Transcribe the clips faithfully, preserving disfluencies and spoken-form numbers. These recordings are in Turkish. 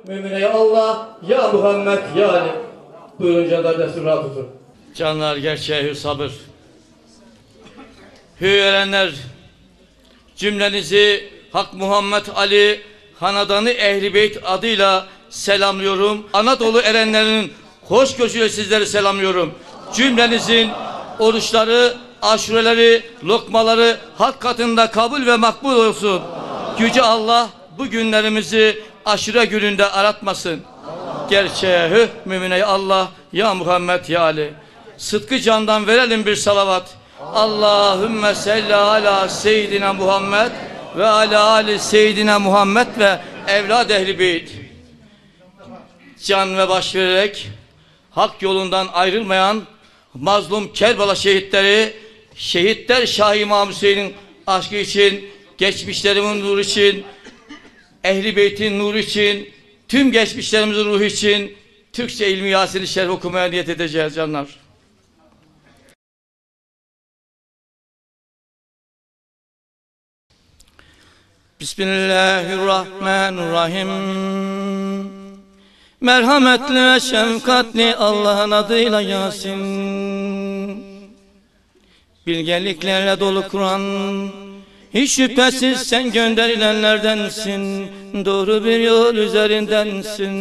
Mümine ya Allah, ya Muhammed, ya Ali. Buyurun canlar, destur rahat tutun. Canlar, gerçeğe hü sabır. Hü erenler, cümlenizi Hak Muhammed Ali Hanadanı Ehl-i Beyt adıyla selamlıyorum. Anadolu erenlerinin hoşgörüsüyle sizleri selamlıyorum. Cümlenizin oruçları, aşureleri, lokmaları hak katında kabul ve makbul olsun. Yüce Allah bu günlerimizi aşure gününde aratmasın. Gerçeğe hü mümine Allah, ya Muhammed, ya Ali. Sıdkı candan verelim bir salavat. Allahümme salli ala seyyidina Muhammed ve ala ali seyyidina Muhammed ve evlad ehli beyt. Can ve baş vererek hak yolundan ayrılmayan mazlum Kerbala şehitleri, şehitler Şah İmam Hüseyin'in aşkı için, geçmişlerimin nuru için, ehli beytin nuru için, tüm geçmişlerimizin ruhu için Türkçe ilmi Yasin-i Şerif okumaya niyet edeceğiz canlar. Bismillahirrahmanirrahim. Merhametli ve şefkatli Allah'ın adıyla Yasin. Bilgeliklerle dolu Kur'an, hiç şüphesiz sen gönderilenlerdensin, doğru bir yol üzerindensin.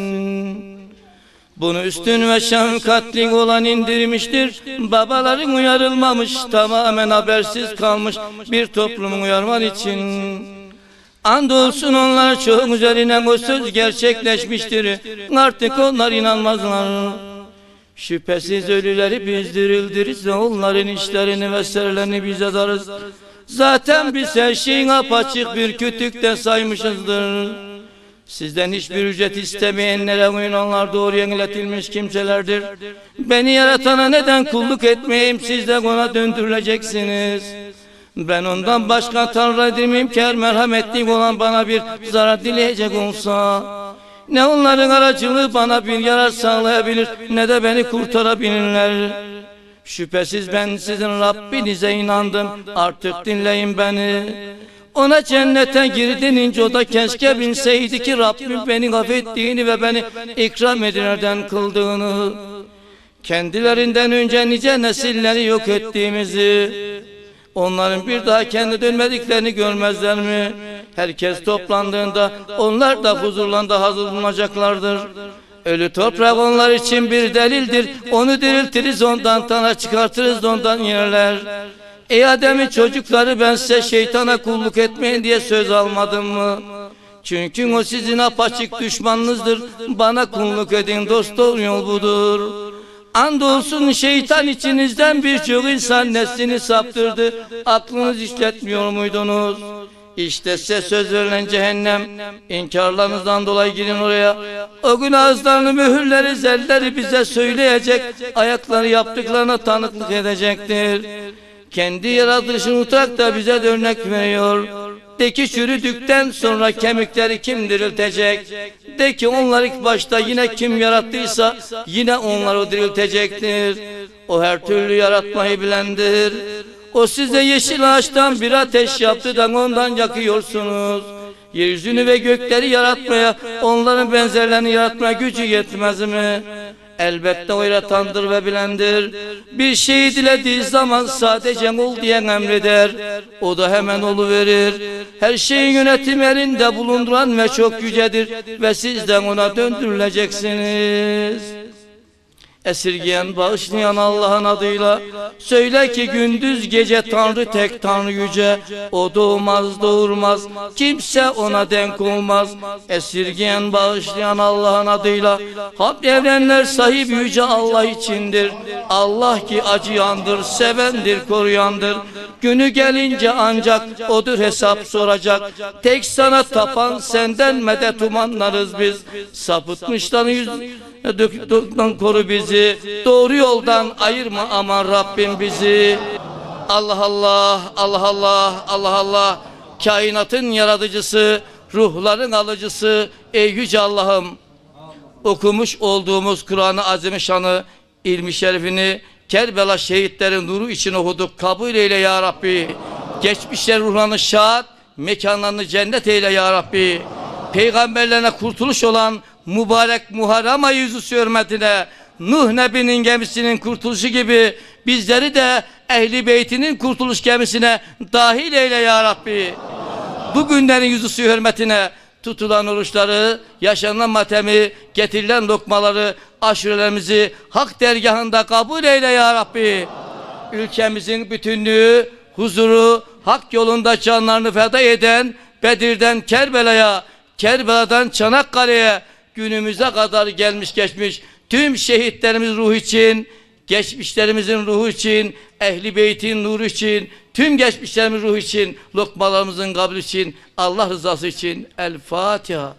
Bunu üstün ve şefkatli olan indirmiştir. Babaların uyarılmamış, tamamen habersiz kalmış bir toplumu uyarman için. Andolsun onlar çoğun üzerine o söz gerçekleşmiştir. Artık onlar inanmazlar. Şüphesiz ölüleri biz dirildiririz ve onların işlerini ve serlerini biz yazarız. Zaten biz her şeyin apaçık bir kütükte saymışızdır. Sizden hiçbir ücret istemeyenlere uyun, onlar doğru iletilmiş kimselerdir. Beni yaratana neden kulluk etmeyeyim, siz de ona döndürüleceksiniz. Ben ondan başka Tanrı edinmeyeyim ki her merhametli olan bana bir zarar dileyecek olsa. Ne onların aracılığı bana bir yarar sağlayabilir, ne de beni kurtarabilirler. Şüphesiz ben sizin Rabbinize inandım, artık dinleyin beni. Ona cennete girdin, o da keşke bilseydi ki Rabbim beni affettiğini ve beni ikram edilerden kıldığını. Kendilerinden önce nice nesilleri yok ettiğimizi, onların bir daha kendi dönmediklerini görmezler mi? Herkes toplandığında onlar da huzurlarında hazır bulunacaklardır. Ölü toprak onlar için bir delildir. Onu diriltiriz, ondan tana çıkartırız, ondan yerler. Ey Adem'in çocukları, ben size şeytana kulluk etmeyin diye söz almadım mı? Çünkü o sizin apaçık düşmanınızdır. Bana kulluk edin, dost doğru yol budur. Andolsun şeytan içinizden birçok insan neslini saptırdı. Aklınız işletmiyor muydunuz? İşte size söz verilen cehennem, inkarlarınızdan dolayı girin oraya. O gün ağızlarını mühürleri, zelleri bize söyleyecek, ayakları yaptıklarına tanıklık edecektir. Kendi yaratılışını unutarak da bize de örnek veriyor. De ki çürüdükten sonra kemikleri kim diriltecek? De ki onlar ilk başta yine kim yarattıysa yine onları diriltecektir. O her türlü yaratmayı bilendir. O size yeşil ağaçtan bir ateş yaptı da ondan yakıyorsunuz. Yeryüzünü ve gökleri yaratmaya, onların benzerlerini yaratmaya gücü yetmez mi? Elbette o yaratandır ve bilendir. Bir şeyi dilediği zaman sadece ol diyen emreder. O da hemen oluverir. Her şeyin yönetim elinde bulunduran ve çok yücedir. Ve sizden ona döndürüleceksiniz. Esirgeyen, bağışlayan Allah'ın adıyla söyle ki gündüz gece Tanrı tek Tanrı yüce. O doğmaz doğurmaz, kimse ona denk olmaz. Esirgeyen, bağışlayan Allah'ın adıyla hak evrenler sahibi yüce Allah içindir. Allah ki acıyandır, sevendir, koruyandır. Günü gelince ancak odur hesap soracak. Tek sana tapan senden medet umanlarız biz. Sapıtmışların yüzünden koru bizi. Doğru yoldan ayırma aman Rabbim bizi. Allah Allah, Allah Allah, Allah Allah. Kainatın yaratıcısı, ruhların alıcısı ey yüce Allah'ım. Okumuş olduğumuz Kur'an-ı Azimüşşan'ı, ilmi şerifini Kerbela şehitlerin nuru için okuduk. Kabul eyle ya Rabbi. Geçmişler ruhlarını şad, mekanlarını cennet eyle ya Rabbi. Peygamberlerine kurtuluş olan mübarek Muharrem ayı yüzüsü hürmetine Nuh Nebi'nin gemisinin kurtuluşu gibi bizleri de Ehl-i Beyt'inin kurtuluş gemisine dahil eyle ya Rabbi. Bu günlerin yüzüsü hürmetine tutulan oruçları, yaşanan matemi, getirilen lokmaları, aşurelerimizi hak dergahında kabul eyle ya Rabbi. Ülkemizin bütünlüğü, huzuru, hak yolunda canlarını feda eden Bedir'den Kerbela'ya, Kerbela'dan Çanakkale'ye günümüze kadar gelmiş geçmiş tüm şehitlerimiz ruhu için, geçmişlerimizin ruhu için, Ehl-i Beyt'in nuru için, tüm geçmişlerimiz ruhu için, lokmalarımızın kabul için, Allah rızası için El Fatiha.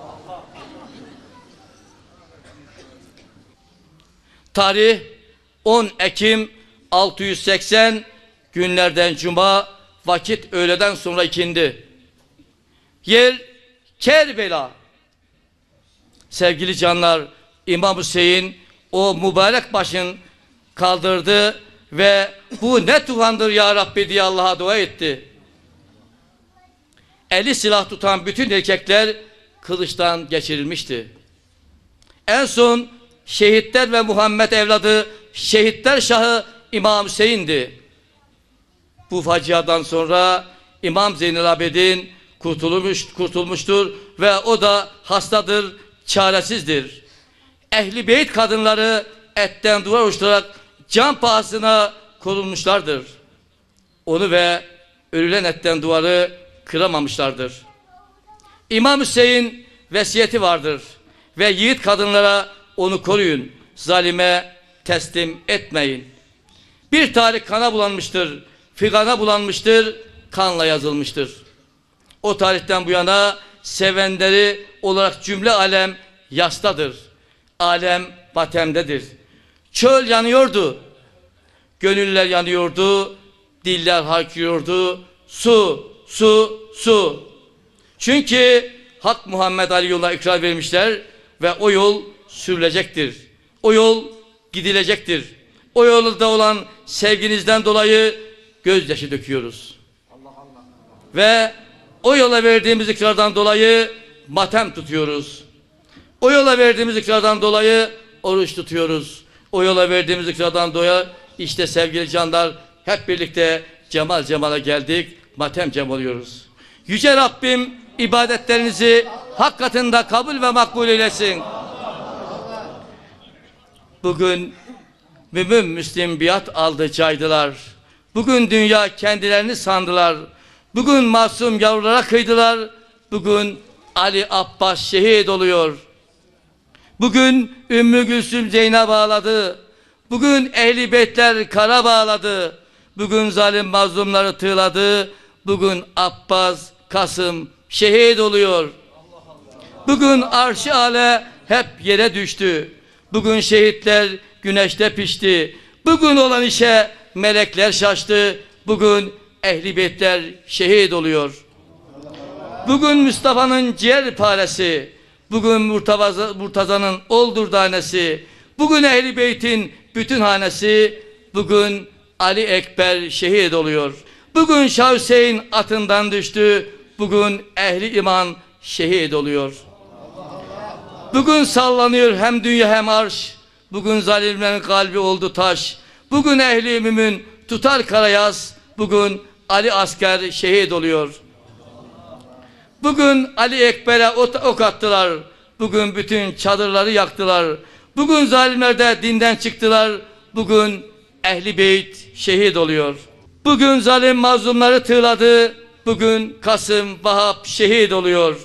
Tarih on Ekim altı yüz seksen, günlerden cuma, vakit öğleden sonra ikindi. Yer Kerbela. Sevgili canlar, İmam Hüseyin o mübarek başın kaldırdı ve bu ne tufandır ya Rabbi diye Allah'a dua etti. Eli silah tutan bütün erkekler kılıçtan geçirilmişti. En son şehitler ve Muhammed evladı şehitler şahı İmam Hüseyin'di. Bu faciadan sonra İmam Zeynel Abidin kurtulmuş, kurtulmuştur ve o da hastadır, çaresizdir. Ehl-i Beyt kadınları etten duvar oluşturarak can pahasına korunmuşlardır. Onu ve örülen etten duvarı kıramamışlardır. İmam Hüseyin vesiyeti vardır ve yiğit kadınlara onu koruyun, zalime teslim etmeyin. Bir tarih kana bulanmıştır, figana bulanmıştır, kanla yazılmıştır. O tarihten bu yana sevenleri olarak cümle alem yastadır. Alem batemdedir. Çöl yanıyordu, gönüller yanıyordu, diller haykırıyordu. Su, su, su. Çünkü Hak Muhammed Ali yoluna ikrar vermişler ve o yol sürülecektir. O yol gidilecektir. O yolda olan sevginizden dolayı gözyaşı döküyoruz. Allah Allah. Ve o yola verdiğimiz ikrardan dolayı matem tutuyoruz. O yola verdiğimiz ikrardan dolayı oruç tutuyoruz. O yola verdiğimiz ikrardan dolayı işte sevgili canlar hep birlikte cemal cemala geldik. Matem cem oluyoruz. Yüce Rabbim ibadetlerinizi hak katında kabul ve makbul eylesin. Bugün mümin müslim biat aldı caydılar. Bugün dünya kendilerini sandılar. Bugün masum yavrulara kıydılar. Bugün Ali Abbas şehit oluyor. Bugün Ümmü Gülsüm Zeynep ağladı. Bugün Ehl-i Beytler kara bağladı. Bugün zalim mazlumları tığladı. Bugün Abbas, Kasım şehit oluyor. Bugün arş-ı ale hep yere düştü. Bugün şehitler güneşte pişti. Bugün olan işe melekler şaştı. Bugün Ehl-i Beytler şehit oluyor. Bugün Mustafa'nın ciğer paresi. Bugün Murtaza'nın oldur tanesi. Bugün Ehl-i Beyt'in bütün hanesi. Bugün Ali Ekber şehit oluyor. Bugün Şah Hüseyin atından düştü. Bugün ehli iman şehit oluyor. Bugün sallanıyor hem dünya hem arş. Bugün zalimlerin kalbi oldu taş. Bugün ehli mümin tutar karayaz. Bugün Ali asker şehit oluyor. Bugün Ali Ekber'e ok attılar. Bugün bütün çadırları yaktılar. Bugün zalimler de dinden çıktılar. Bugün Ehl-i Beyt şehit oluyor. Bugün zalim mazlumları tığladı. Bugün Kasım, Vahap şehit oluyor.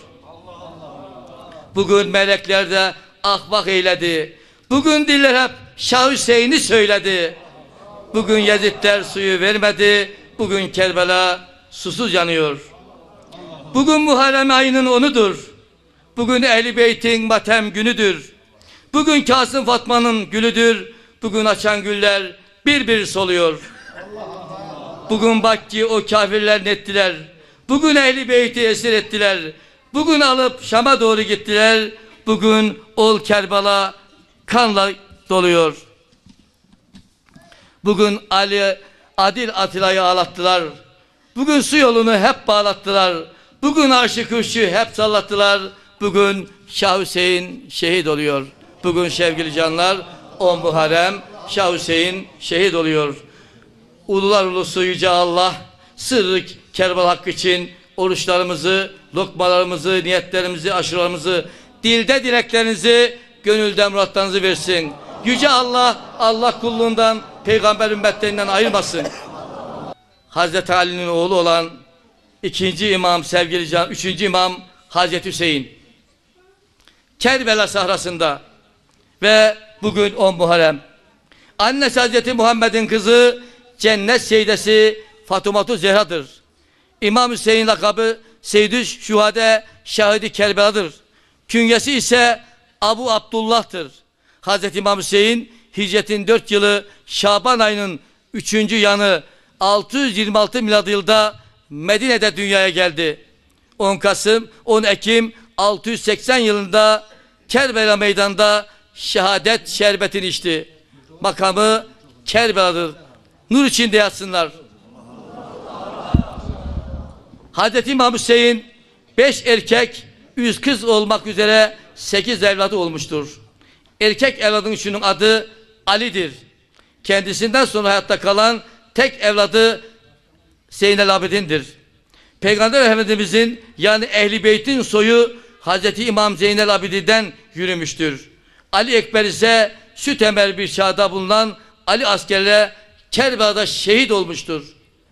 Bugün melekler de ahbak eyledi. Bugün diller hep Şah Hüseyin'i söyledi. Bugün Yezidler suyu vermedi. Bugün Kerbela susuz yanıyor. Bugün Muharrem ayının onudur. Bugün Ehl-i Beyt'in matem günüdür. Bugün Kasım Fatma'nın gülüdür. Bugün açan güller bir bir soluyor. Bugün bak ki o kafirler nettiler. Bugün Ehl-i Beyt'i esir ettiler. Bugün alıp Şam'a doğru gittiler. Bugün ol Kerbala kanla doluyor. Bugün Ali Adil Atilla'yı ağlattılar. Bugün su yolunu hep bağlattılar. Bugün arşı kuşu hep sallattılar. Bugün Şah Hüseyin şehit oluyor. Bugün sevgili canlar on Muharrem Şah Hüseyin şehit oluyor. Ulular ulusu Yüce Allah sırrı Kerbela hakkı için oruçlarımızı, lokmalarımızı, niyetlerimizi, aşuramızı, dilde dileklerinizi, gönülde muratlarınızı versin. Yüce Allah, Allah kulluğundan, peygamber ümmetlerinden ayırmasın. Hazreti Ali'nin oğlu olan ikinci imam sevgili can, üçüncü imam Hazreti Hüseyin. Kerbela sahrasında ve bugün on Muharrem. Annesi Hazreti Muhammed'in kızı cennet seydesi Fatıma-tü Zehra'dır. İmam Hüseyin lakabı Seyyid-i Şuhade Şahidi Kerbela'dır. Künyesi ise Abu Abdullah'tır. Hazreti İmam Hüseyin hicretin dört yılı Şaban ayının üçüncü yanı altı yüz yirmi altı miladi yılda Medine'de dünyaya geldi. on Kasım on Ekim altı yüz seksen yılında Kerbela meydanında şehadet şerbetini içti. Makamı Kerbela'dır. Nur içinde yatsınlar. Hazreti İmam Hüseyin beş erkek, yüz kız olmak üzere sekiz evladı olmuştur. Erkek evladının şunun adı Ali'dir. Kendisinden sonra hayatta kalan tek evladı Zeynel Abidin'dir. Peygamber Efendimizin yani Ehl-i Beyt'in soyu Hazreti İmam Zeynel Abidin'den yürümüştür. Ali Ekber ise süt emer bir çağda bulunan Ali askerle Kerbela'da şehit olmuştur.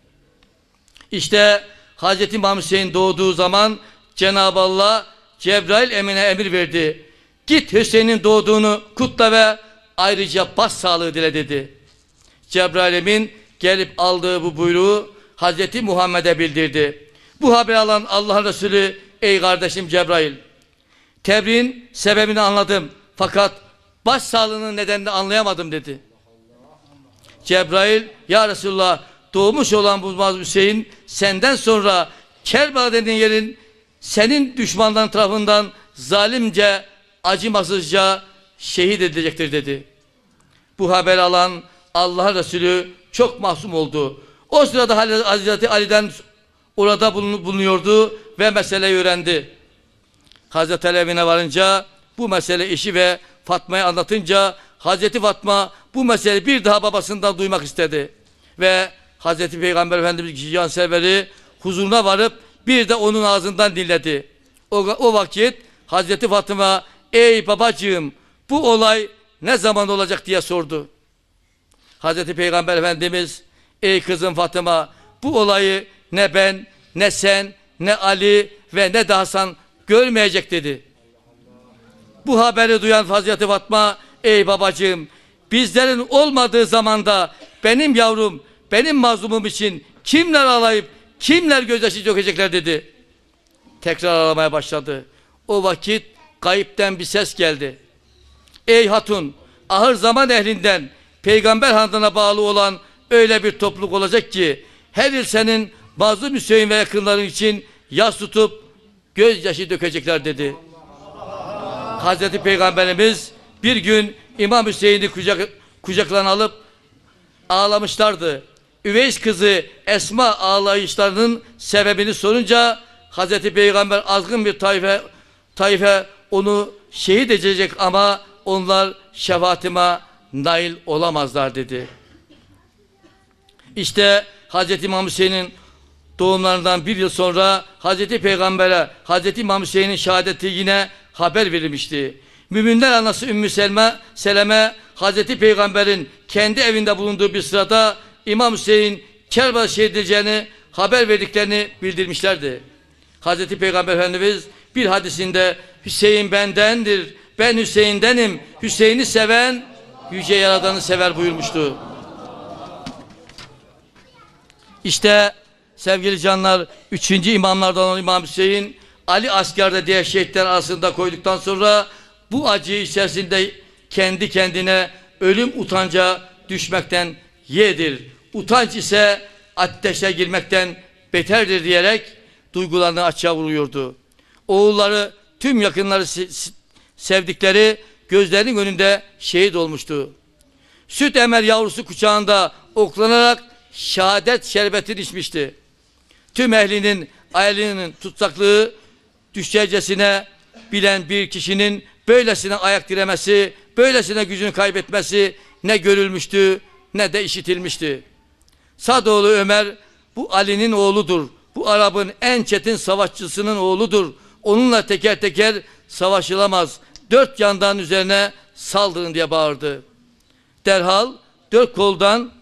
İşte Hazreti İmam Hüseyin doğduğu zaman Cenab-ı Allah Cebrail Emin'e emir verdi. Git Hüseyin'in doğduğunu kutla ve ayrıca başsağlığı dile dedi. Cebrail Emin gelip aldığı bu buyruğu Hazreti Muhammed'e bildirdi. Bu haberi alan Allah'ın Resulü ey kardeşim Cebrail, tebriğin sebebini anladım fakat başsağlığının nedenini anlayamadım dedi. Cebrail ya Resulullah doğmuş olan bu Mazlum Hüseyin senden sonra Kerbela denilen yerin senin düşmanların tarafından zalimce, acımasızca şehit edilecektir dedi. Bu haber alan Allah Resulü çok mahzun oldu. O sırada Hazreti Ali'den orada bulunuyordu ve meseleyi öğrendi. Hazreti Ali evine varınca bu mesele işi ve Fatma'ya anlatınca Hazreti Fatma bu meseleyi bir daha babasından duymak istedi. Ve Hazreti Peygamber Efendimiz Canserveri huzuruna varıp bir de onun ağzından dinledi. O, o vakit Hazreti Fatıma ey babacığım bu olay ne zaman olacak diye sordu. Hazreti Peygamber Efendimiz ey kızım Fatıma bu olayı ne ben ne sen ne Ali ve ne de Hasan görmeyecek dedi. Bu haberi duyan Hazreti Fatma ey babacığım bizlerin olmadığı zamanda benim yavrum benim mazlumum için kimler ağlayıp kimler gözyaşı dökecekler dedi. Tekrar ağlamaya başladı. O vakit gayipten bir ses geldi. Ey hatun ahır zaman ehlinden peygamber handına bağlı olan öyle bir topluluk olacak ki her yıl senin mazlum Hüseyin ve yakınların için yas tutup gözyaşı dökecekler dedi. Hazreti Peygamberimiz bir gün İmam Hüseyin'i kucak, kucaklarına alıp ağlamışlardı. Üveys kızı Esma ağlayışlarının sebebini sorunca Hazreti Peygamber azgın bir taife, taife onu şehit edecek ama onlar şefaatime nail olamazlar dedi. İşte Hazreti İmam Hüseyin'in doğumlarından bir yıl sonra Hazreti Peygamber'e Hazreti İmam Hüseyin'in şehadeti yine haber verilmişti. Müminler anası Ümmü Selme, Seleme Hazreti Peygamber'in kendi evinde bulunduğu bir sırada İmam Hüseyin Kerbela şehit edileceğini haber verdiklerini bildirmişlerdi. Hazreti Peygamber Efendimiz bir hadisinde Hüseyin bendendir, ben Hüseyin'denim, Hüseyin'i seven Yüce Yaradan'ı sever buyurmuştu. İşte sevgili canlar üçüncü imamlardan olan İmam Hüseyin Ali askerde diğer şehitler arasında koyduktan sonra bu acı içerisinde kendi kendine ölüm utanca düşmekten yedir. Utanç ise ateşe girmekten beterdir diyerek duygularını açığa vuruyordu. Oğulları tüm yakınları sevdikleri gözlerinin önünde şehit olmuştu. Süt emer yavrusu kucağında oklanarak şehadet şerbetini içmişti. Tüm ehlinin, ailenin tutsaklığı düşercesine bilen bir kişinin böylesine ayak diremesi, böylesine gücünü kaybetmesi ne görülmüştü ne de işitilmişti. Sadoğlu Ömer bu Ali'nin oğludur. Bu Arap'ın en çetin savaşçısının oğludur. Onunla teker teker savaşılamaz. Dört yandan üzerine saldırın diye bağırdı. Derhal dört koldan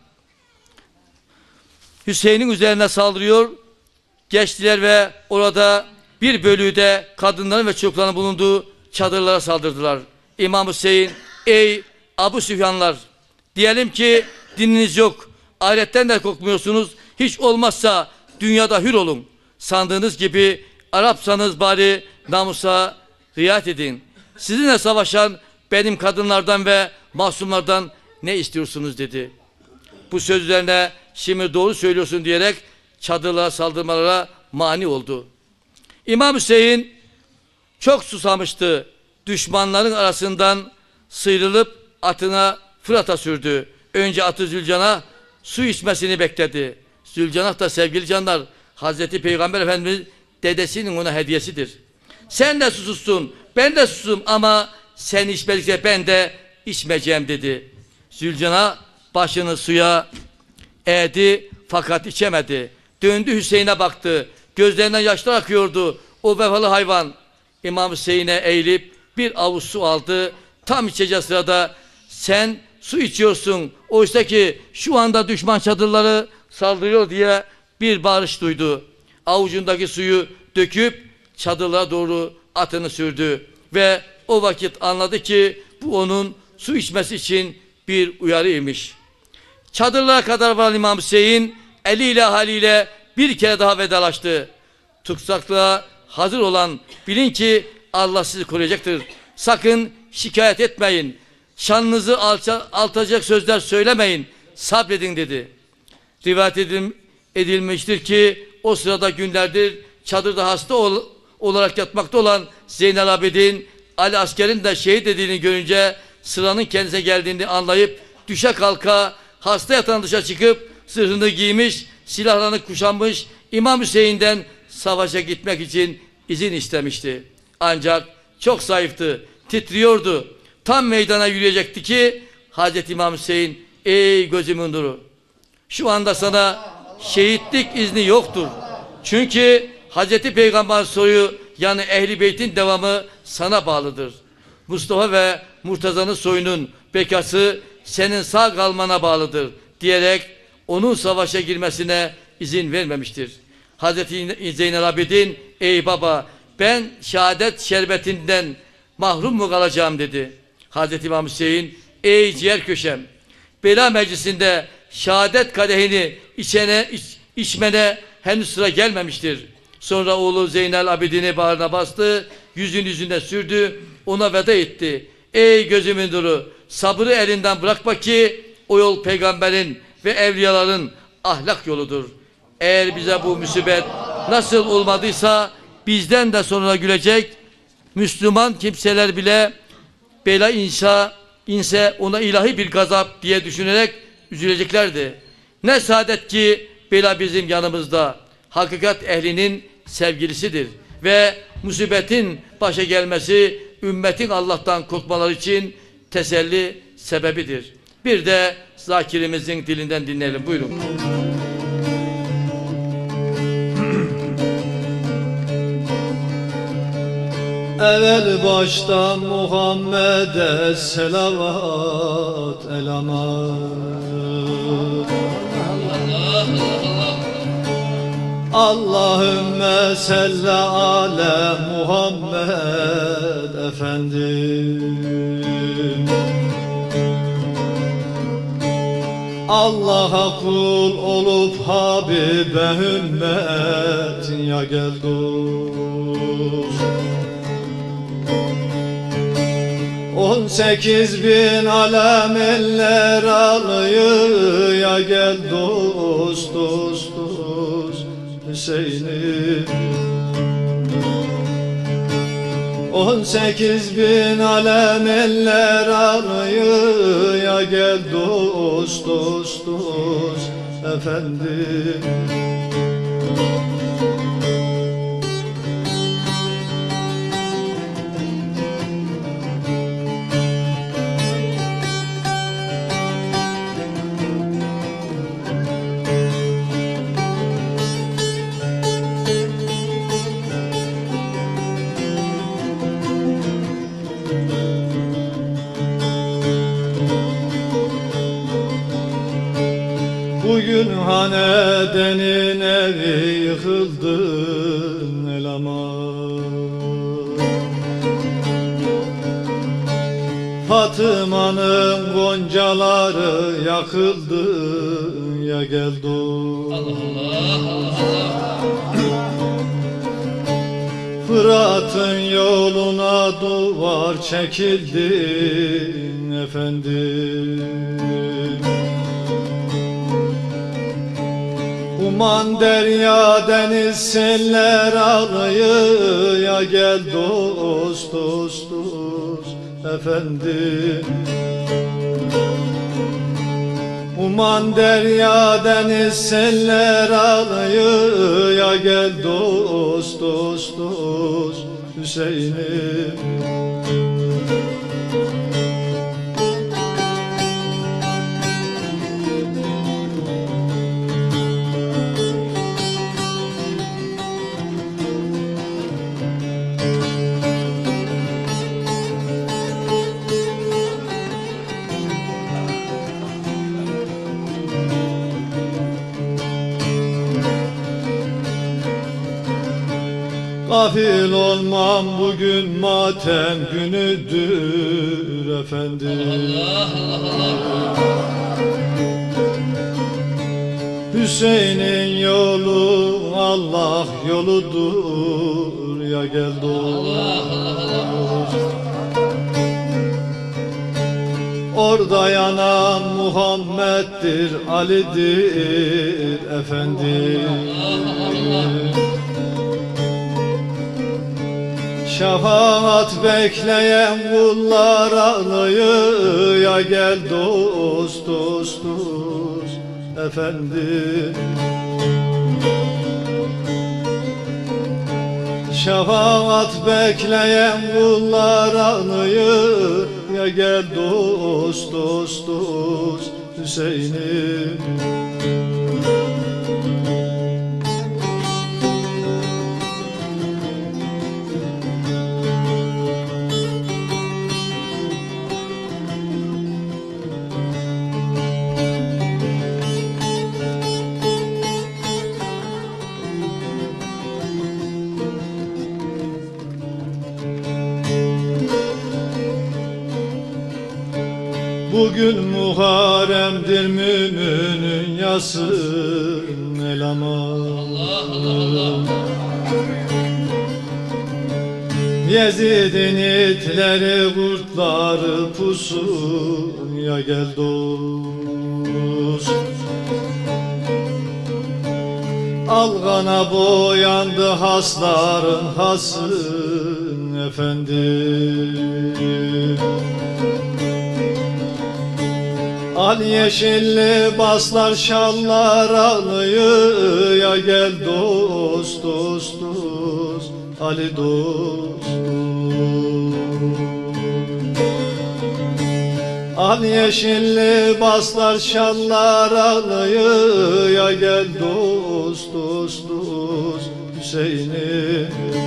Hüseyin'in üzerine saldırıyor. Geçtiler ve orada bir bölüğü de kadınların ve çocukların bulunduğu çadırlara saldırdılar. İmam Hüseyin, ey Abu Süfyanlar, diyelim ki dininiz yok, ahiretten de korkmuyorsunuz, hiç olmazsa dünyada hür olun. Sandığınız gibi Arapsanız bari namusa riayet edin. Sizinle savaşan benim kadınlardan ve masumlardan ne istiyorsunuz dedi. Bu söz üzerine şimdi doğru söylüyorsun diyerek çadırlara saldırmalara mani oldu. İmam Hüseyin çok susamıştı. Düşmanların arasından sıyrılıp atına Fırat'a sürdü. Önce atı Zülcan'a su içmesini bekledi. Zülcanah da sevgili canlar Hazreti Peygamber Efendimiz dedesinin ona hediyesidir. Sen de susuzsun, ben de susum ama sen içmedikçe ben de içmeyeceğim dedi. Zülcanah başını suya eğdi fakat içemedi. Döndü Hüseyin'e baktı. Gözlerinden yaşlar akıyordu. O vefalı hayvan İmam Hüseyin'e eğilip bir avuç su aldı. Tam içeceği sırada sen su içiyorsun. Oysa ki şu anda düşman çadırları saldırıyor diye bir bağırış duydu. Avucundaki suyu döküp çadırlara doğru atını sürdü. Ve o vakit anladı ki bu onun su içmesi için bir uyarıymış. Çadırlara kadar varan İmam Hüseyin eliyle haliyle bir kere daha vedalaştı. Tutsaklığa hazır olan bilin ki Allah sizi koruyacaktır. Sakın şikayet etmeyin. Şanınızı alça, alçacak sözler söylemeyin. Sabredin dedi. Rivayet edil, edilmiştir ki o sırada günlerdir çadırda hasta ol, olarak yatmakta olan Zeynel Abidin Ali askerin de şehit edildiğini görünce sıranın kendisine geldiğini anlayıp düşe kalka hasta yatan dışa çıkıp zırhını giymiş, silahlarını kuşanmış İmam Hüseyin'den savaşa gitmek için izin istemişti. Ancak çok zayıftı, titriyordu. Tam meydana yürüyecekti ki Hazreti İmam Hüseyin, ey gözümün nuru, şu anda sana şehitlik izni yoktur. Çünkü Hazreti Peygamber soyu yani Ehl-i Beyt'in devamı sana bağlıdır. Mustafa ve Murtaza'nın soyunun bekası senin sağ kalmana bağlıdır diyerek onun savaşa girmesine izin vermemiştir. Hazreti Zeynel Abidin, ey baba ben şehadet şerbetinden mahrum mu kalacağım dedi. Hazreti İmam Hüseyin, ey ciğer köşem, bela meclisinde şehadet kadehini içene, iç, içmene henüz sıra gelmemiştir. Sonra oğlu Zeynel Abidin'i bağrına bastı, yüzün yüzüne sürdü, ona veda etti. Ey gözümün nuru, sabrı elinden bırakma ki o yol peygamberin ve evliyaların ahlak yoludur. Eğer bize bu musibet nasıl olmadıysa bizden de sonra gülecek Müslüman kimseler bile bela inşa inse ona ilahi bir gazap diye düşünerek üzüleceklerdi. Ne saadet ki bela bizim yanımızda. Hakikat ehlinin sevgilisidir ve musibetin başa gelmesi ümmetin Allah'tan korkmaları için teselli sebebidir. Bir de zakirimizin dilinden dinleyelim. Buyurun. Evvel başta Muhammed'e selavat elamat. Allahümme salli ala Muhammed efendim. Allah'a kul olup Habibe ümmet ya gel dost. On sekiz bin alem eller alıyı ya gel dost dost dost Hüseyin'im. On sekiz bin alem eller alıyı ya gel dost dost dost efendim. iman edenin evi yıkıldı eleman. Fatıma'nın goncaları yakıldı ya geldi. Fırat'ın yoluna duvar çekildi efendim. Uman derya deniz seller ağlıyor gel dost dost dost efendim. Uman derya deniz seller ağlıyor gel dost dost dost Hüseyin'im. Gafil olmam bugün matem günüdür efendim. Hüseyin'in yolu Allah yoludur ya gel dost. Orada yanan Muhammed'dir, Ali'dir efendim. Şefaat bekleyen kullar ağlıyor ya gel dost dost dost efendim. Şefaat bekleyen kullar ağlıyor ya gel dost dost dost Hüseyin'im. Bugün Muharrem'dir müminin yasın eleman. Yezid'in itleri kurtları pusun ya gel dost. Algana boyandı hasların hasın efendim. Al yeşilli baslar şallar ağlıyor ya gel dost dost dost Ali dost. Al yeşilli baslar şallar ağlıyor ya gel dost dost dost Hüseyin'im.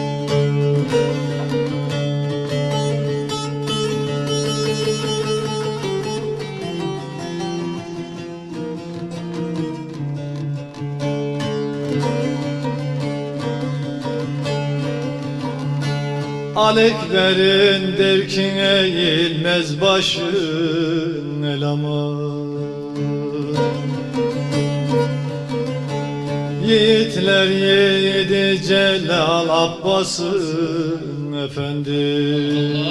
Al Ekber'in derkine eğilmez başın eleman. Yiğitler yiğidi Celal Abbas'ın efendim.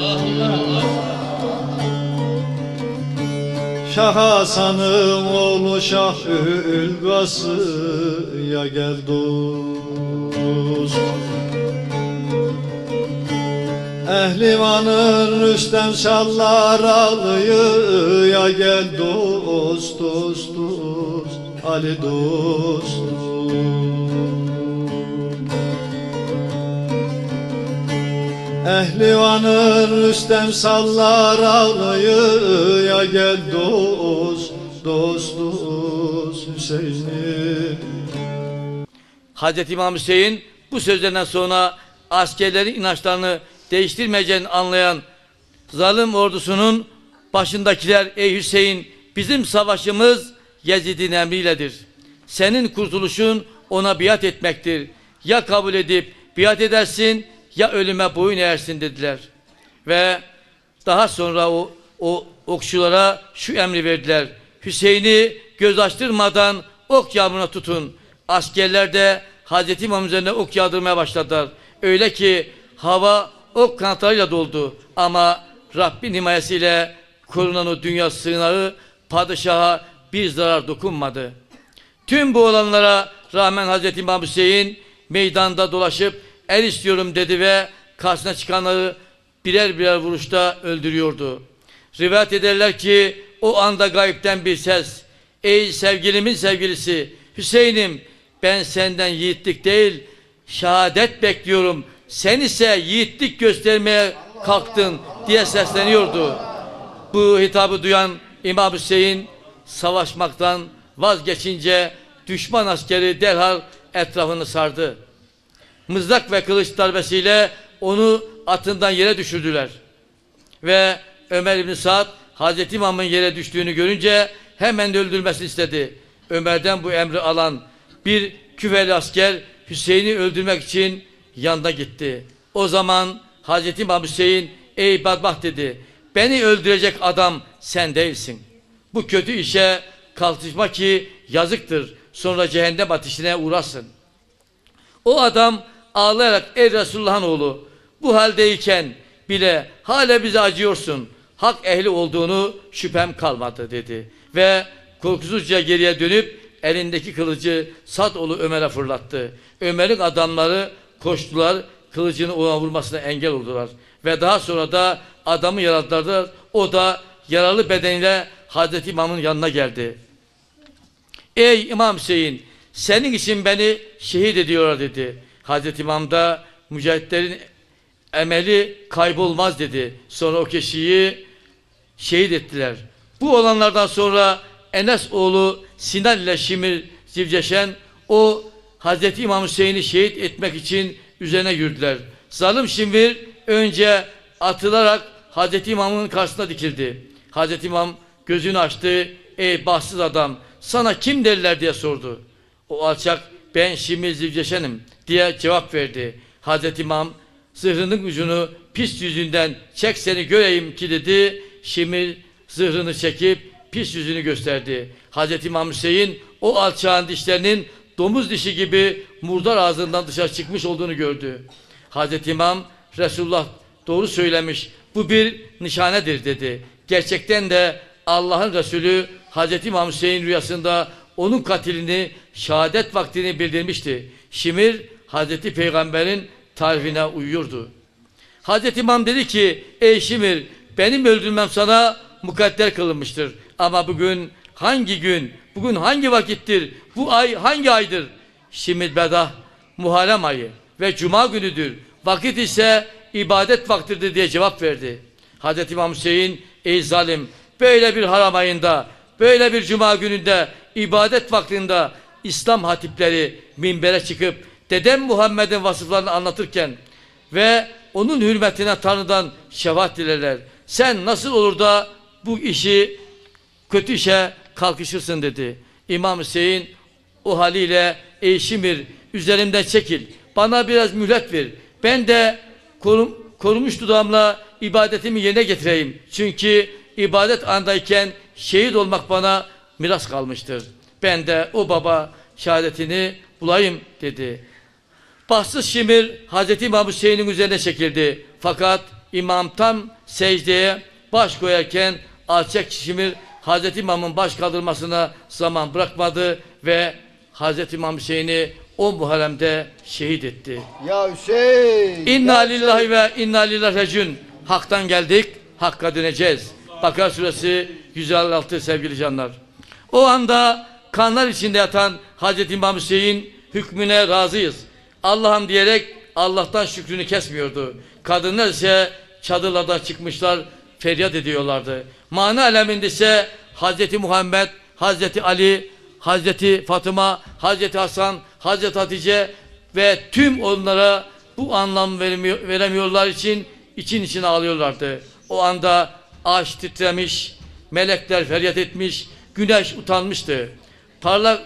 Şah Hasan'ın oğlu Şah Ülgası ya gel dost. Ehlivan'ın Rüstem şallar ağlıyor ya gel dost dost dost Ali dost. Ehlivan'ın Rüstem şallar ağlıyor ya gel dost dost dost Hüseyin'im. Hazreti İmam Hüseyin bu sözlerden sonra askerlerin inançlarını değiştirmeyeceğini anlayan zalim ordusunun başındakiler ey Hüseyin bizim savaşımız Yezid'in emriyledir. Senin kurtuluşun ona biat etmektir. Ya kabul edip biat edersin ya ölüme boyun eğersin dediler. Ve daha sonra o, o okçulara şu emri verdiler. Hüseyin'i göz açtırmadan ok yağmuruna tutun. Askerler de Hazreti İmam üzerine ok yağdırmaya başladılar. Öyle ki hava ok kanatlarıyla doldu. Ama Rabbin himayesiyle korunan o dünya sığınağı padişaha bir zarar dokunmadı. Tüm bu olanlara rağmen Hazreti İmam Hüseyin meydanda dolaşıp el istiyorum dedi ve karşısına çıkanları birer birer vuruşta öldürüyordu. Rivayet ederler ki o anda gayipten bir ses, ey sevgilimin sevgilisi Hüseyin'im, ben senden yiğitlik değil şehadet bekliyorum, sen ise yiğitlik göstermeye kalktın diye sesleniyordu. Bu hitabı duyan İmam Hüseyin savaşmaktan vazgeçince düşman askeri derhal etrafını sardı. Mızrak ve kılıç darbesiyle onu atından yere düşürdüler. Ve Ömer İbn Sa'd Hazreti İmam'ın yere düştüğünü görünce hemen öldürmesini istedi. Ömer'den bu emri alan bir küfeli asker Hüseyin'i öldürmek için yanına gitti. O zaman Hazreti İmam Hüseyin, ey badbaht dedi, beni öldürecek adam sen değilsin. Bu kötü işe kalkışma ki yazıktır, sonra cehennem ateşine uğrarsın. O adam ağlayarak, ey Resulullah'ın oğlu, bu haldeyken bile hala bize acıyorsun, hak ehli olduğunu şüphem kalmadı dedi. Ve korkusuzca geriye dönüp elindeki kılıcı Sa'doğlu Ömer'e fırlattı. Ömer'in adamları koştular, kılıcını ona vurmasına engel oldular. Ve daha sonra da adamı yaraladılar. O da yaralı bedeniyle Hazreti İmam'ın yanına geldi. Ey İmam Hüseyin, senin için beni şehit ediyorlar dedi. Hazreti İmam da mücahitlerin emeli kaybolmaz dedi. Sonra o kişiyi şehit ettiler. Bu olanlardan sonra Enes oğlu Sinan ile Şimir Zivceşen o Hazreti İmam Hüseyin'i şehit etmek için üzerine yürüdüler. Zalim Şimir önce atılarak Hazreti İmam'ın karşısına dikildi. Hazreti İmam gözünü açtı. Ey bahtsız adam, sana kim derler diye sordu. O alçak, ben Şimir Zivceşen'im diye cevap verdi. Hazreti İmam zırhının ucunu pis yüzünden çek seni göreyim ki dedi. Şimir zırhını çekip pis yüzünü gösterdi. Hazreti İmam Hüseyin o alçağın dişlerinin domuz dişi gibi murdar ağzından dışarı çıkmış olduğunu gördü. Hazreti İmam, Resulullah doğru söylemiş, bu bir nişanedir dedi. Gerçekten de Allah'ın Resulü Hazreti İmam Hüseyin rüyasında onun katilini, şehadet vaktini bildirmişti. Şimir Hazreti Peygamber'in tarifine uyuyordu. Hazreti İmam dedi ki, ey Şimir, benim öldürmem sana mukadder kılınmıştır. Ama bugün hangi gün, bugün hangi vakittir, bu ay hangi aydır? Şimir Bedah, Muharrem ayı ve Cuma günüdür. Vakit ise ibadet vaktidir diye cevap verdi. Hazreti İmam Hüseyin, ey zalim, böyle bir haram ayında, böyle bir Cuma gününde, ibadet vaktinde İslam hatipleri minbere çıkıp dedem Muhammed'in vasıflarını anlatırken ve onun hürmetine Tanrı'dan şefaat dilerler. Sen nasıl olur da bu işi, kötü işe kalkışırsın dedi. İmam Hüseyin o haliyle, ey Şimir, üzerimden çekil, bana biraz mühlet ver, ben de korum, korumuş dudağımla ibadetimi yerine getireyim. Çünkü ibadet andayken şehit olmak bana miras kalmıştır. Ben de o baba şehadetini bulayım dedi. Bahtsız Şimir Hazreti İmam Hüseyin'in üzerine çekildi. Fakat İmam tam secdeye baş koyarken alçak Şimir Hazreti İmam'ın baş kaldırmasına zaman bırakmadı ve Hazreti İmam Hüseyin'i o Muharrem'de şehit etti. Ya Hüseyin! İnna lillahi ve inna lillahi raciun. Hak'tan geldik, Hakk'a döneceğiz. Bakara suresi yüz elli altı sevgili canlar. O anda kanlar içinde yatan Hazreti İmam Hüseyin hükmüne razıyız, Allah'ım diyerek Allah'tan şükrünü kesmiyordu. Kadınlar ise çadırlardan çıkmışlar, feryat ediyorlardı. Mana aleminde ise Hazreti Muhammed, Hazreti Ali, Hazreti Fatıma, Hazreti Hasan, Hazreti Hatice ve tüm onlara bu anlam veremiyor, veremiyorlar için için için ağlıyorlardı. O anda ağaç titremiş, melekler feryat etmiş, güneş utanmıştı. Parlak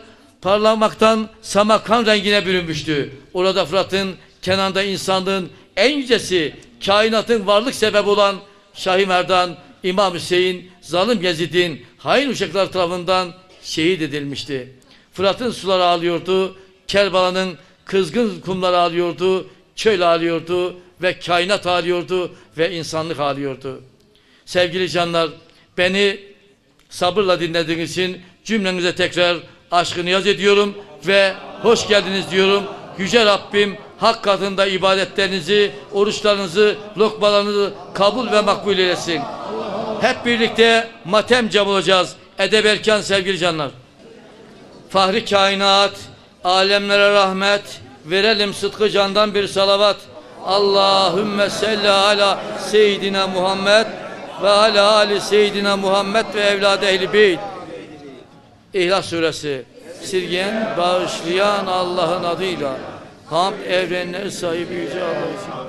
parlamaktan Samarkand rengine bürünmüştü. Orada Fırat'ın kenarında insanlığın en yücesi, kainatın varlık sebebi olan Şah-ı Merdan, İmam Hüseyin, zalim Yezid'in hain uşaklar tarafından şehit edilmişti. Fırat'ın suları ağlıyordu, Kerbela'nın kızgın kumları ağlıyordu, çöl ağlıyordu ve kainat ağlıyordu ve insanlık ağlıyordu. Sevgili canlar, beni sabırla dinlediğiniz için cümlenize tekrar aşkı niyaz ediyorum ve hoş geldiniz diyorum. Yüce Rabbim hak katında ibadetlerinizi, oruçlarınızı, lokmalarınızı kabul ve makbul eylesin. Hep birlikte matem cam olacağız. Edeb erkan sevgili canlar. Fahri kainat, alemlere rahmet, verelim sıdkı candan bir salavat. Allahümme salli ala seyyidina Muhammed ve ala ali seyyidina Muhammed ve evladı ehl-i beyt. İhlas suresi. Sirgen, bağışlayan Allah'ın adıyla. Hamd evrenler sahibi yüce Allah için.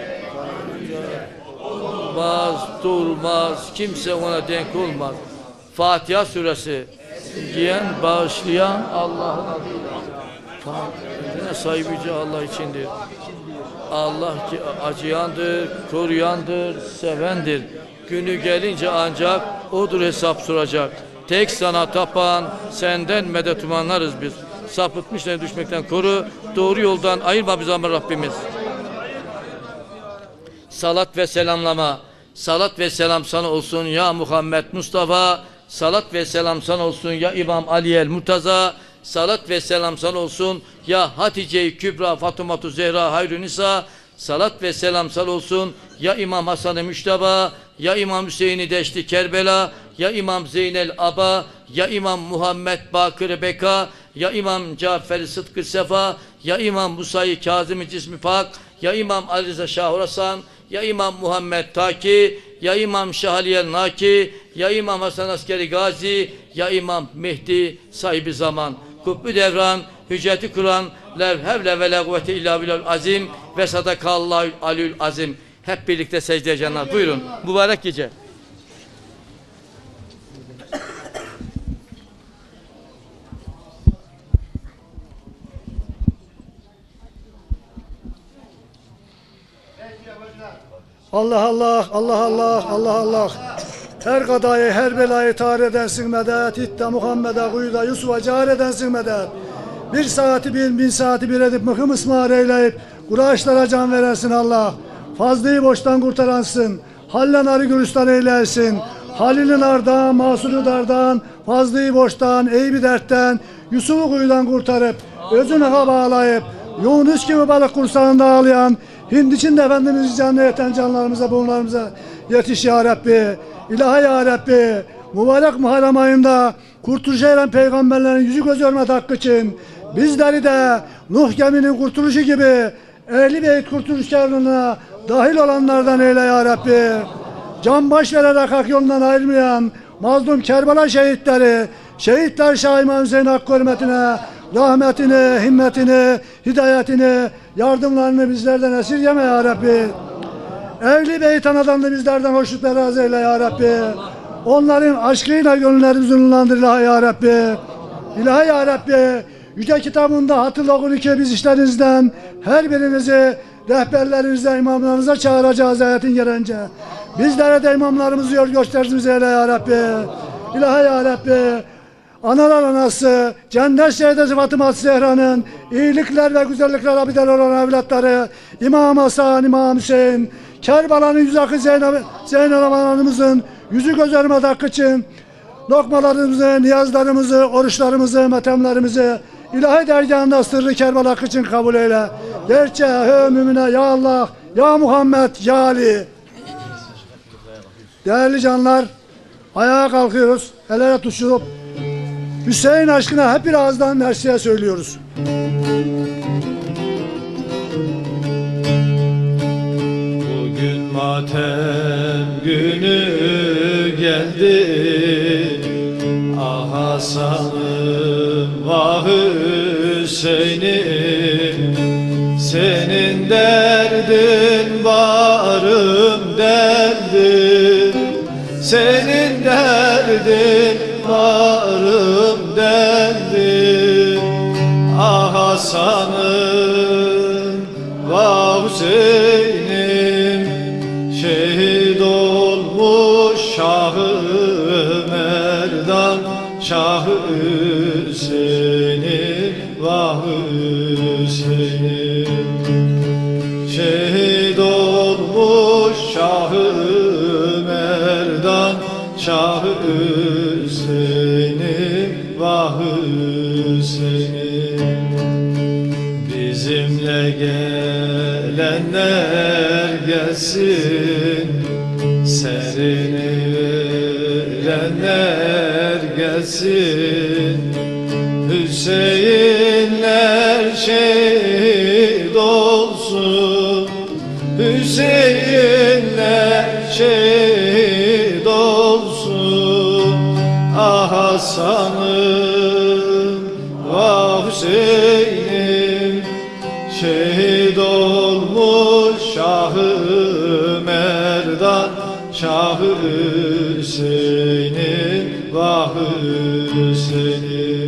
Olmaz, durmaz, kimse ona denk olmaz. Fatiha suresi. Sirgen, bağışlayan Allah'ın adıyla. Hamd evrenler sahibi yüce Allah içindir. Allah ki acıyandır, koruyandır, sevendir. Günü gelince ancak odur hesap soracak. Tek sana tapan, senden medet umanlarız biz. Sapıtmışları düşmekten koru, doğru yoldan ayırma bizi ama Rabbimiz. Salat ve selamlama. Salat ve selam sana olsun ya Muhammed Mustafa. Salat ve selam sana olsun ya İmam Ali el Murtaza. Salat ve selam sana olsun ya Hatice-i Kübra Fatıma-tu Zehra Hayrü Nisa. Salat ve selam sana olsun ya İmam Hasan-ı Müşteba, ya İmam Hüseyin-i Deşti Kerbela, ya İmam Zeynel Aba, ya İmam Muhammed Bakır Beka, ya İmam Cafer Sıtkı Sefa, ya İmam Musa-i Kazım-ı Cismi Pak, ya İmam Ali Rıza Şah Horasan, ya İmam Muhammed Taki, ya İmam Şahaliyel Naki, ya İmam Hasan Askeri Gazi, ya İmam Mehdi sahibi zaman. Kubbü devran, hücceti Kur'an, lev hevle ve la kuvvete illa billahul azim ve sadakallahu alül azim. Hep birlikte secdeye canlar. Buyurun. Mübarek gece. Allah Allah, Allah Allah, Allah Allah. Her kadayı, her belayı tar edensin medet. İtte Muhammed'e kuyuda Yusuf'a car edensin medet. Bir saati bin, bin saati bir edip mıkım ısmar eyleyip Kurayşlara can verensin Allah. Fazlıyı boştan kurtaransın. Hallen arı gürüstan eylersin. Halil'in ardan, Masur'u dardan, Fazlıyı boştan, eybi dertten, Yusuf'u kuyudan kurtarıp, özüne ha bağlayıp, Yunus gibi balık kursağında ağlayan, Hind içinde Efendimiz canlı eten canlarımıza, bunlarımıza yetiş ya Rabbi. İlahi ya Rabbi. Mübarek Muharrem ayında kurtuluş eren peygamberlerin yüzü göz örmet hakkı için bizleri de Nuh geminin kurtuluşu gibi Ehl-i Beyt kurtuluşlarına dahil olanlardan eyle ya Rabbi. Can baş vererek hak yolundan ayrılmayan mazlum Kerbela şehitleri, şehitler Şah İmam Hüseyin Hakkı hürmetine, rahmetini, himmetini, hidayetini, yardımlarını bizlerden esirgeme ya Rabbi. Ehl-i Beyt anadan da bizlerden hoşnutlar razı eyle ya Rabbi. Onların aşkıyla gönüllerimizi nurlandır ilahi ya Rabbi. İlahi ya Rabbi, Yüce kitabında hatırla okur ki biz işlerinizden her birinizi rehberlerinize, imamlarınıza çağıracağız ayetin gelince. Bizlere de imamlarımızı yol gösteriniz eyle ya Rabbi. İlahi ya Rabbi, analar anası, cennet şehidesi Fatıma Zehra'nın iyilikler ve güzellikler abideler olan evlatları, İmam Hasan, İmam Hüseyin, Kerbela'nın yüz akı Zeynep, Zeynep Hanım'ımızın yüzü göz örmet hakkı için lokmalarımızı, niyazlarımızı, oruçlarımızı, matemlerimizi ilahi dergahında sırrı Kerbela hakkı için kabul eyle. Gerçe hü mümine ya Allah, ya Muhammed, ya Ali. Değerli canlar, ayağa kalkıyoruz, el ele tutuşup Hüseyin aşkına hep bir ağızdan mersiye söylüyoruz. Bugün matem günü geldi, ah Hasan'ım, vah Hüseyin'im. Senin derdin varım derdim, senin derdin varım derdim. Hasan'ım, vah Hüseyin'im, şehit olmuş Şah-ı Merdan, Şah-ı Hüseyin'im, vah Hüseyin'im. Şehit olmuş Şah-ı Merdan, Şah-ı Hüseyin'im, vah Hüseyin'im. Bizimle gelenler gelsin, serini verenler gelsin. Hüseyinler şehit olsun, Hüseyinler şehit olsun. Ah Hasan'ım, vah Hüseyin'im, şehit olmuş Şah-ı Merdan, Şah-ı Hüseyin'im, vah Hüseyin'im.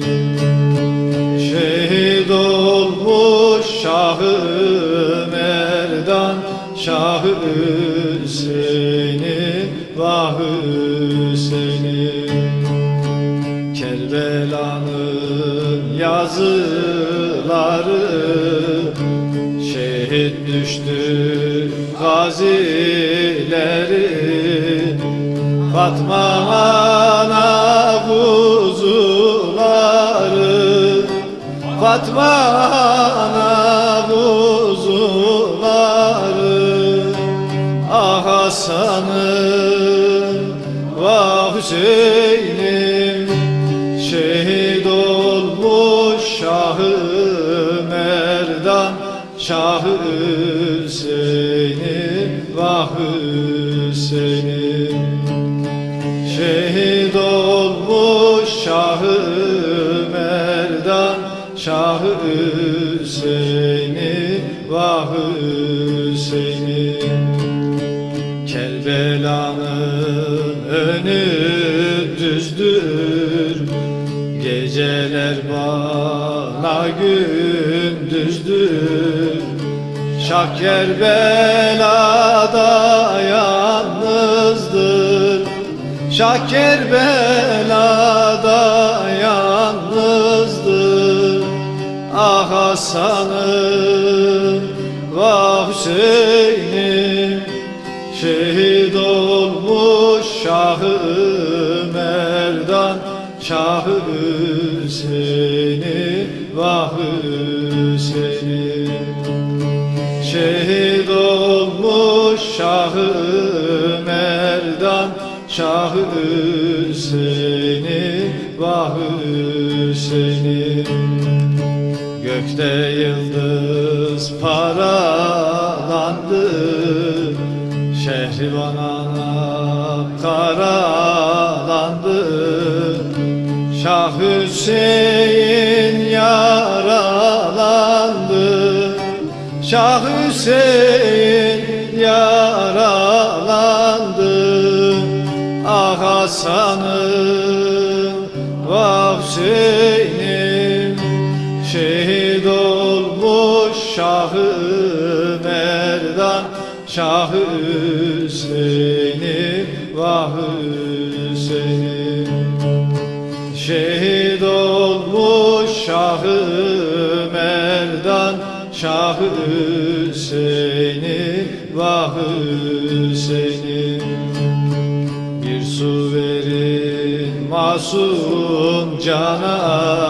Şehit olmuş Şah-ı Merdan, Şah-ı Hüseyin'im, vah Hüseyin'im. Kerbela'nın yazıları, şehit düştü gazileri. Fatma ana kuzuları, Fatma ana kuzuları. Ah Hasan'ım, vah Hüseyin'im, şehit olmuş Şah-ı Merdan, Şah-ı Hüseyin'im, vah Hüseyin'im. Şehit olmuş Şah-ı Merdan, Şah-ı Hüseyin'im, vah Hüseyin'im. Kerbela'nın önü düzdür, geceler bana gündüzdür. Şah Kerbela'da yalnızdır, Şah Kerbela'da yalnızdır. Ah Hasan'ım, vah Hüseyin'im, şehit olmuş Şah-ı Merdan, Şah-ı Hüseyin'im, vah Hüseyin'im. Şehit olmuş Şah-ı Merdan, Şah-ı Hüseyin'im, vah Hüseyin'im. Gökte yıldız paralandı, Şehrivan ana karalandı. Şah Hüseyin yaralandı, Şah Hüseyin yaralandı. Ah Hasan'ım, vah Hüseyin'im, şehit olmuş Şah-ı Merdan, Şah-ı Hüseyin'im, vah Hüseyin'im. Şehit olmuş Şah-ı Merdan, Şah-ı Hüseyin'im, vah Hüseyin'im. Bir su verin masum cana,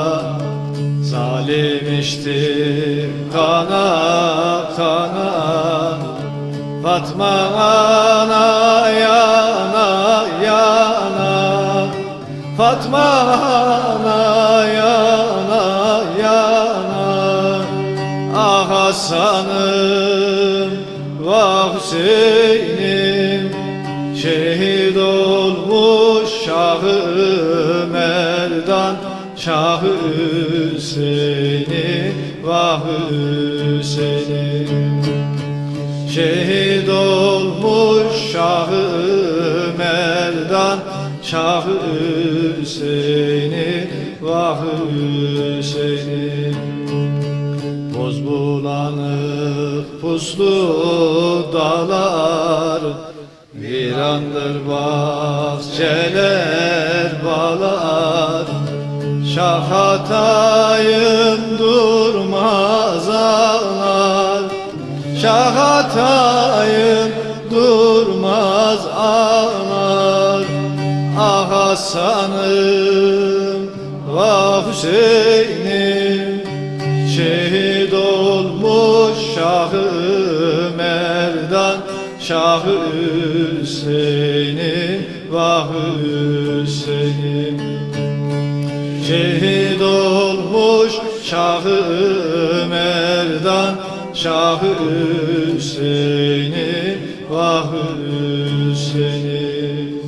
zalim içtim kana kana. Fatma ana yana yana, Fatma ana yana yana. Ah Hasan'ım, vah Hüseyin'im, şehit olmuş Şah-ı Merdan, Şah-ı Hüseyin'im, vah Hüseyin'im. Şehit olmuş Şah-ı Merdan, Şah-ı Hüseyin'im, vah Hüseyin'im. Karanlık puslu dağlar, virandır bahçeler, bağlar. Şah Hatay'ım durmaz ağlar, Şah Hatay'ım durmaz ağlar. Ah Hasan'ım, vah Hüseyin'im, şehit olmuş Şah-ı Merdan, Şah-ı Hüseyin'im, vah Hüseyin'im. Şehit olmuş Şah-ı Merdan, Şah-ı Hüseyin'im, vah Hüseyin'im.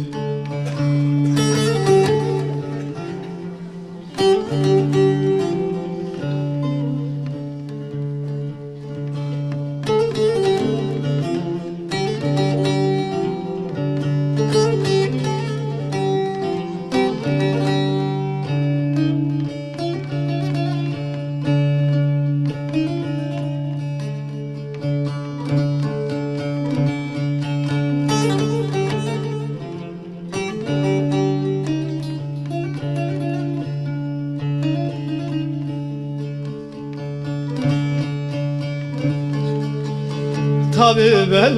Tabi bel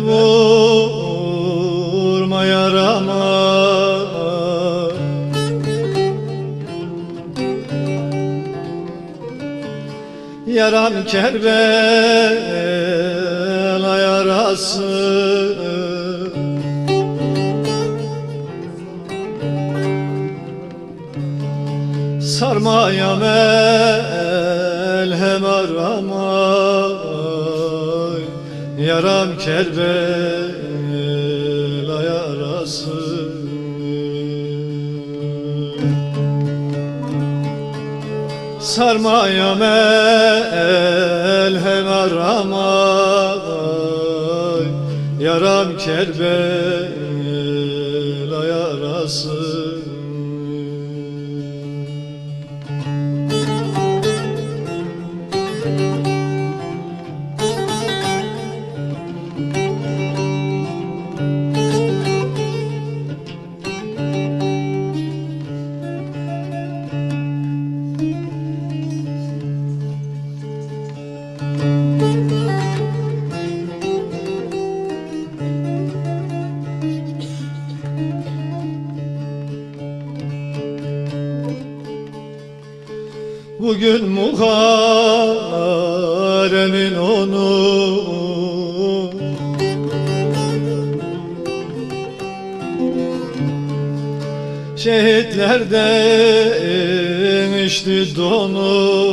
vurma yarama, yaram Kerbela yarası. Sarmaya melhem arama, yaram Kerbela yarası. Sarmaya melhem arama, yaram Kerbela yarası. Bugün Muharrem'in onu, şehitlerden içti donu.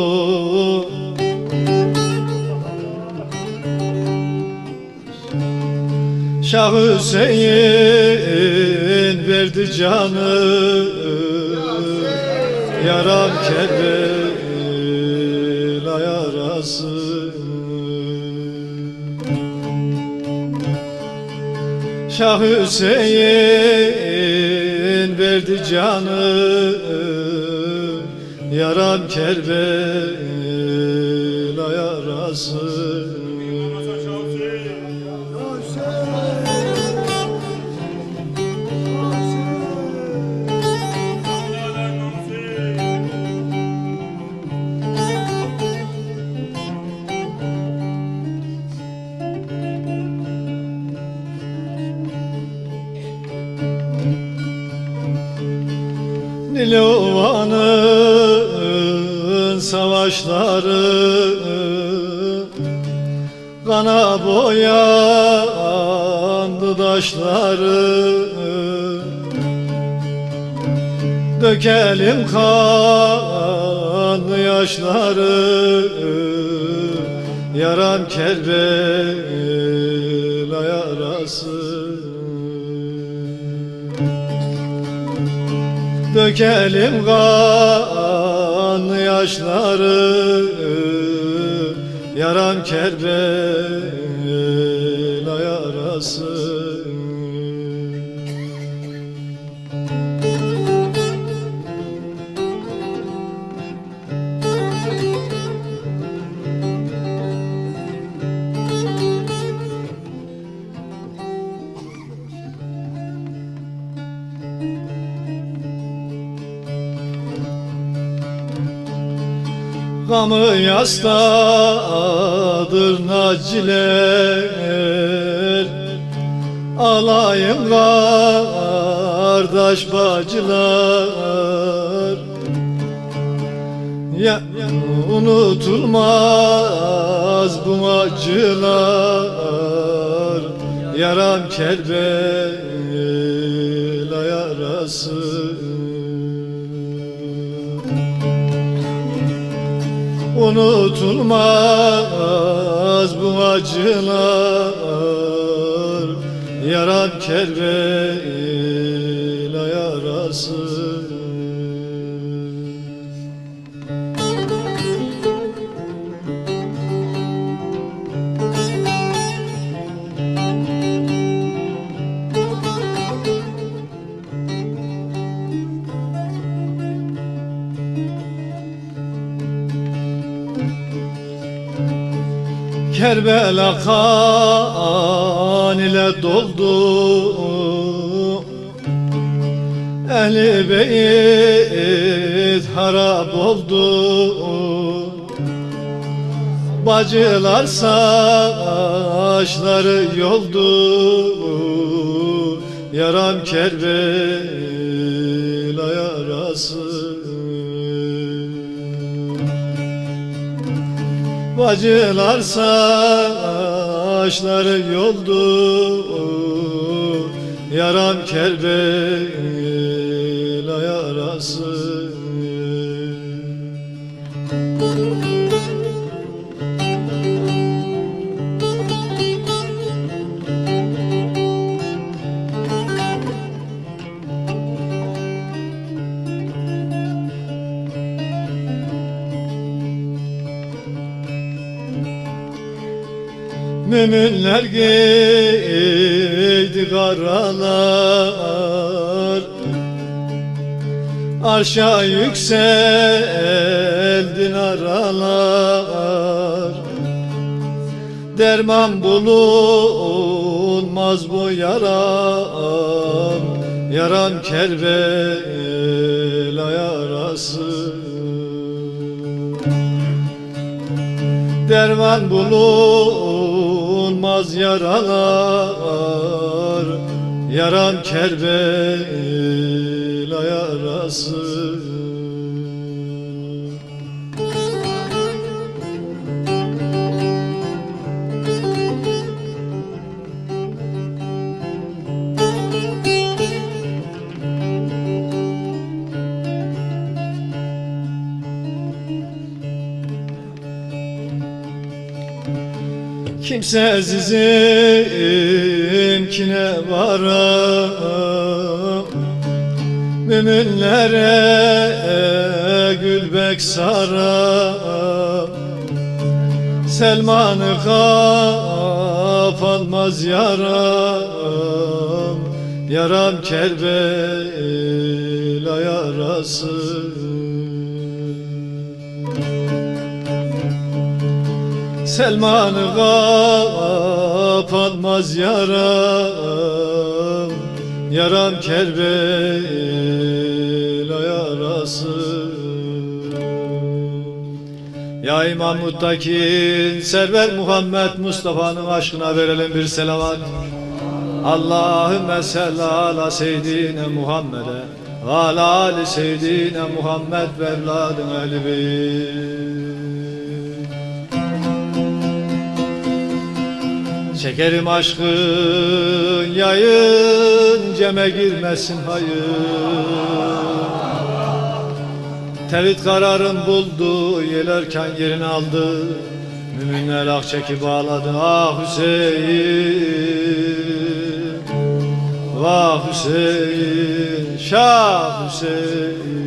Şah Hüseyin verdi canı, yaram Kerbela yarası. Şah Hüseyin verdi canı, yaram Kerbela yarası. Nilovan'ın savaşları kana boyandı daşları. Dökelim kanlı yaşları, yaram Kerbela yarası. Dökelim kanlı yaşları, yaram Kerbela yarası. Gamı yastadır naciler, alayım kardeş bacılar. Ya unutulmaz bu acılar, yaram Kerbela yarası. Unutulmaz bu acılar, yaram Kerbela yarası. Kerbela kan ile doldu, Ehli beyt harap oldu. Bacılar saçları yoldu, yaram Kerbela yarası. Bacılar saçları yoldu, yaram Kerbela yarası. Müminler giydi karalar, arşa yükseldi naralar. Derman bulunmaz bu yaram, yaram Kerbela yarası. Derman bulunmaz yaralar, yaram Kerbela yarası. Kimsesizim kine varım, müminlere gülbek sarım. Selman'ı kapanmaz yaram, yaram Kerbela yarası. Selman'ı kapanmaz yaram, yaram Kerbela yarası. Ya İmam Muttakin, Server Muhammed Mustafa'nın aşkına verelim bir selavat. Allahümme salli ala seyyidine Muhammed'e ve ala ali seyyidine Muhammed ve evladın ehli beyt. Çekerim aşkın yayın, ceme girmesin hayır. Tevhid kararın buldu, yelerken yerini aldı. Müminler ah çekip ağladı, ah Hüseyin, vah Hüseyin, Şah Hüseyin.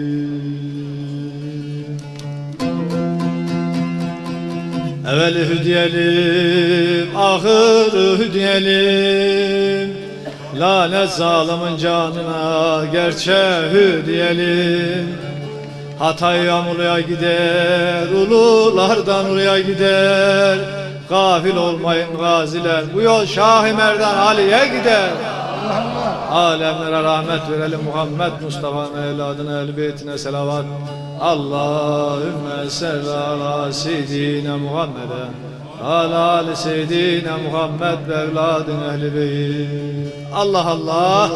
Evveli hüdiyelim, ahırı hüdiyelim, lanet zalimin canına gerçeği diyelim. Hatay Yamulu'ya gider, ululardan oraya gider. Gafil olmayın gaziler, bu yol Şah-ı Merdan Ali'ye gider. Alemlere rahmet verelim, Muhammed Mustafa'nın evladına, ehl-i beytine selavat. Allahümme salli ala seyyidina Muhammed'e ala ali seyyidina Muhammed ve evladın ehli beyt. Allah Allah.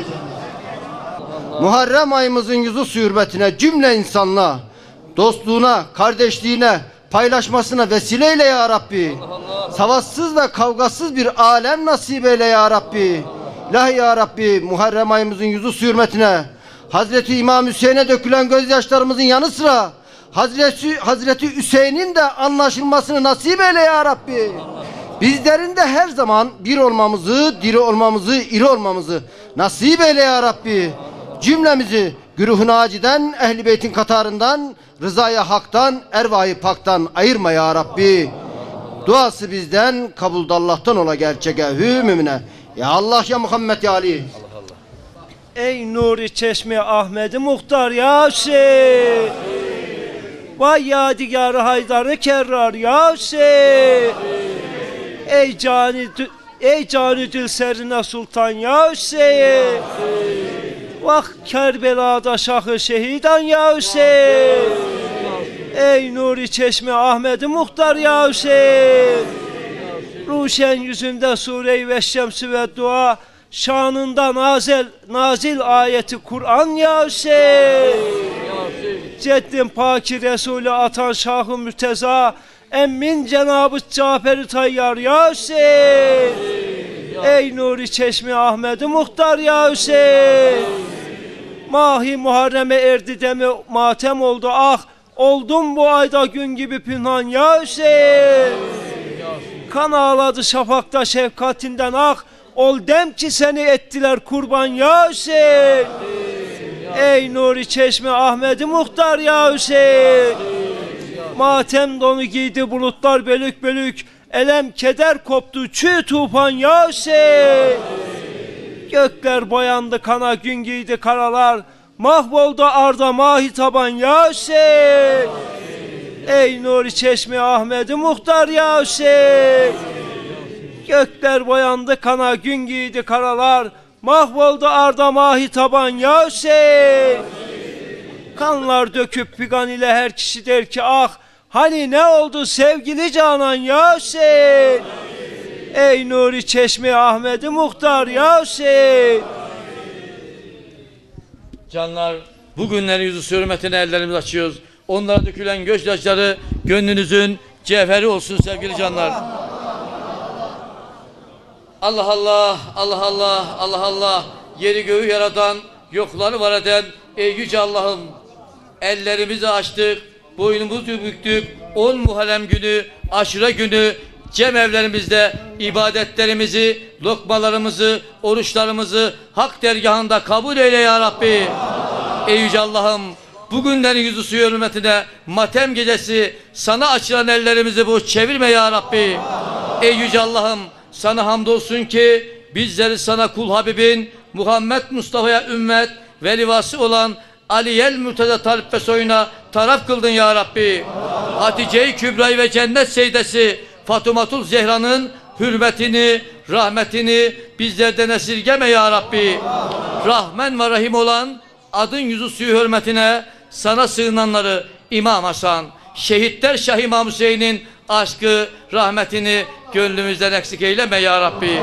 Muharrem ayımızın yüzü su hürmetine cümle insanlığa, dostluğuna, kardeşliğine, paylaşmasına vesileyle ya Rabbi. Savaşsız ve kavgasız bir alem nasip eyle ya Rabbi. İlahi ya Rabbi, Muharrem ayımızın yüzü su hürmetine Hazreti İmam Hüseyin'e dökülen gözyaşlarımızın yanı sıra Hazreti, Hazreti Hüseyin'in de anlaşılmasını nasip eyle ya Rabbi. Bizlerin de her zaman bir olmamızı, diri olmamızı, iri olmamızı nasip eyle ya Rabbi. Cümlemizi güruh-u naciden, ehl-i beytin katarından, rızaya haktan, ervah-ı paktan ayırma ya Rabbi. Duası bizden, kabul Allah'tan ola gerçek hü mümine. Ya Allah ya Muhammed ya Ali. Ey nuri çeşme Ahmet-i Muhtar ya Hüseyin. Vay yadigar-ı Haydar-ı Kerrar ya Hüseyin. Ey cani ey cani dilserine sultan ya Hüseyin. Vah Kerbela'da şahı şehidan ya Hüseyin. Ey nuri çeşme Ahmet-i Muhtar ya Hüseyin. Ruşen yüzünde sure-i Veşşemsi ve dua, şanında nazel, nazil ayeti Kur'an ya Hüseyin. Ceddin Paki Resulü atan Şah-ı Mürteza, emmin Cenab-ı Cafer-i Tayyar ya Hüseyin. Ey nuri çeşmi Ahmet-i Muhtar ya Hüseyin. Mahi Muharrem'e erdi demi matem oldu ah, oldum bu ayda gün gibi pünhan ya Hüseyin. Kan ağladı şafakta şefkatinden ah, ol dem ki seni ettiler kurban ya Hüseyin. Ey nuri çeşme Ahmet-i Muhtar ya Hüseyin. Matem donu giydi bulutlar bölük bölük, elem keder koptu çığ tufan ya Hüseyin. Gökler boyandı kana gün giydi karalar, mahvoldu arda mahi taban ya Hüseyin. Ey nuri çeşme Ahmet-i Muhtar ya Hüseyin. Gökler boyandı kana gün giydi karalar, mahvoldu arda mahi taban ya Hüseyin. Kanlar döküp figan ile her kişi der ki ah, hani ne oldu sevgili canan ya Hüseyin. Ey nuri çeşme Ahmet-i Muhtar ya Hüseyin. Canlar, bugünlerin yüzü hürmetine ellerimizi açıyoruz. Onlara dökülen gözyaşları gönlünüzün cevheri olsun sevgili canlar. Allah Allah, Allah Allah, Allah Allah, yeri göğü yaratan, yokları var eden ey yüce Allah'ım, ellerimizi açtık, boynumuzu büktük, on Muharrem günü, aşure günü, cem evlerimizde ibadetlerimizi, lokmalarımızı, oruçlarımızı hak dergahında kabul eyle ya Rabbi. Ey yüce Allah'ım, bugünlerin yüzü suyu hürmetine matem gecesi sana açılan ellerimizi boş çevirme ya Rabbi. Ey yüce Allah'ım, sana hamdolsun ki bizleri sana kul Habibin Muhammed Mustafa'ya ümmet ve livası olan Aliyel Mürteza Talip ve soyuna taraf kıldın ya Rabbi. Hatice-i Kübra'yı ve cennet seydesi Fatumatul Zehra'nın hürmetini, rahmetini bizlerden esirgeme ya Rabbi. Rahmen ve Rahim olan adın yüzü suyu hürmetine sana sığınanları İmam Hasan, şehitler Şah İmam Hüseyin'in aşkı, rahmetini gönlümüzden eksik eyleme ya Rabbi.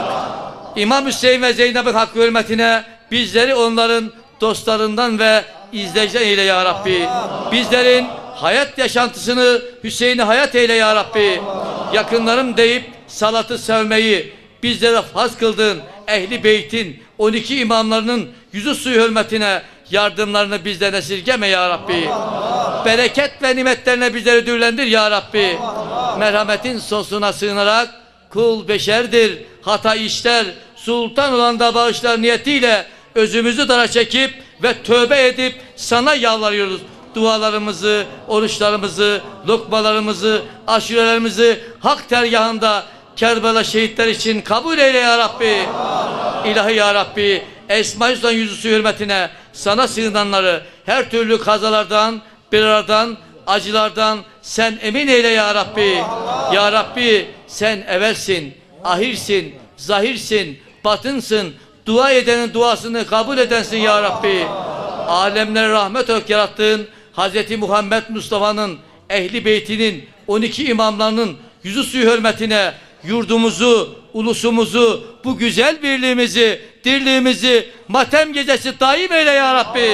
İmam Hüseyin ve Zeynep'in hakkı hürmetine bizleri onların dostlarından ve izleyiciden eyle ya Rabbi. Bizlerin hayat yaşantısını Hüseyin'i hayat eyle ya Rabbi. Yakınlarım deyip salatı sevmeyi bizlere farz kıldın. Ehli beytin on iki imamlarının yüzü suyu hürmetine yardımlarını bizden esirgeme ya Rabbi. Bereket ve nimetlerine bizleri dürlendir ya Rabbi. Merhametin sonsuna sığınarak kul beşerdir, hata işler, sultan olan da bağışlar niyetiyle özümüzü dara çekip ve tövbe edip sana yalvarıyoruz. Dualarımızı, oruçlarımızı, lokmalarımızı, aşurelerimizi hak dergahında Kerbela şehitler için kabul eyle ya Rabbi. İlahi ya Rabbi, Esma-i Hüsna yüzüsü hürmetine sana sığınanları her türlü kazalardan, belalardan, acılardan sen emin eyle ya Rabbi. Ya Rabbi, sen evvelsin, ahirsin, zahirsin, batınsın. Dua edenin duasını kabul edensin ya Rabbi. Alemlere rahmet olarak yarattığın Hz. Muhammed Mustafa'nın, Ehli Beytinin, on iki imamlarının yüzü suyu hürmetine yurdumuzu, ulusumuzu, bu güzel birliğimizi, dirliğimizi matem gecesi daim eyle ya Rabbi.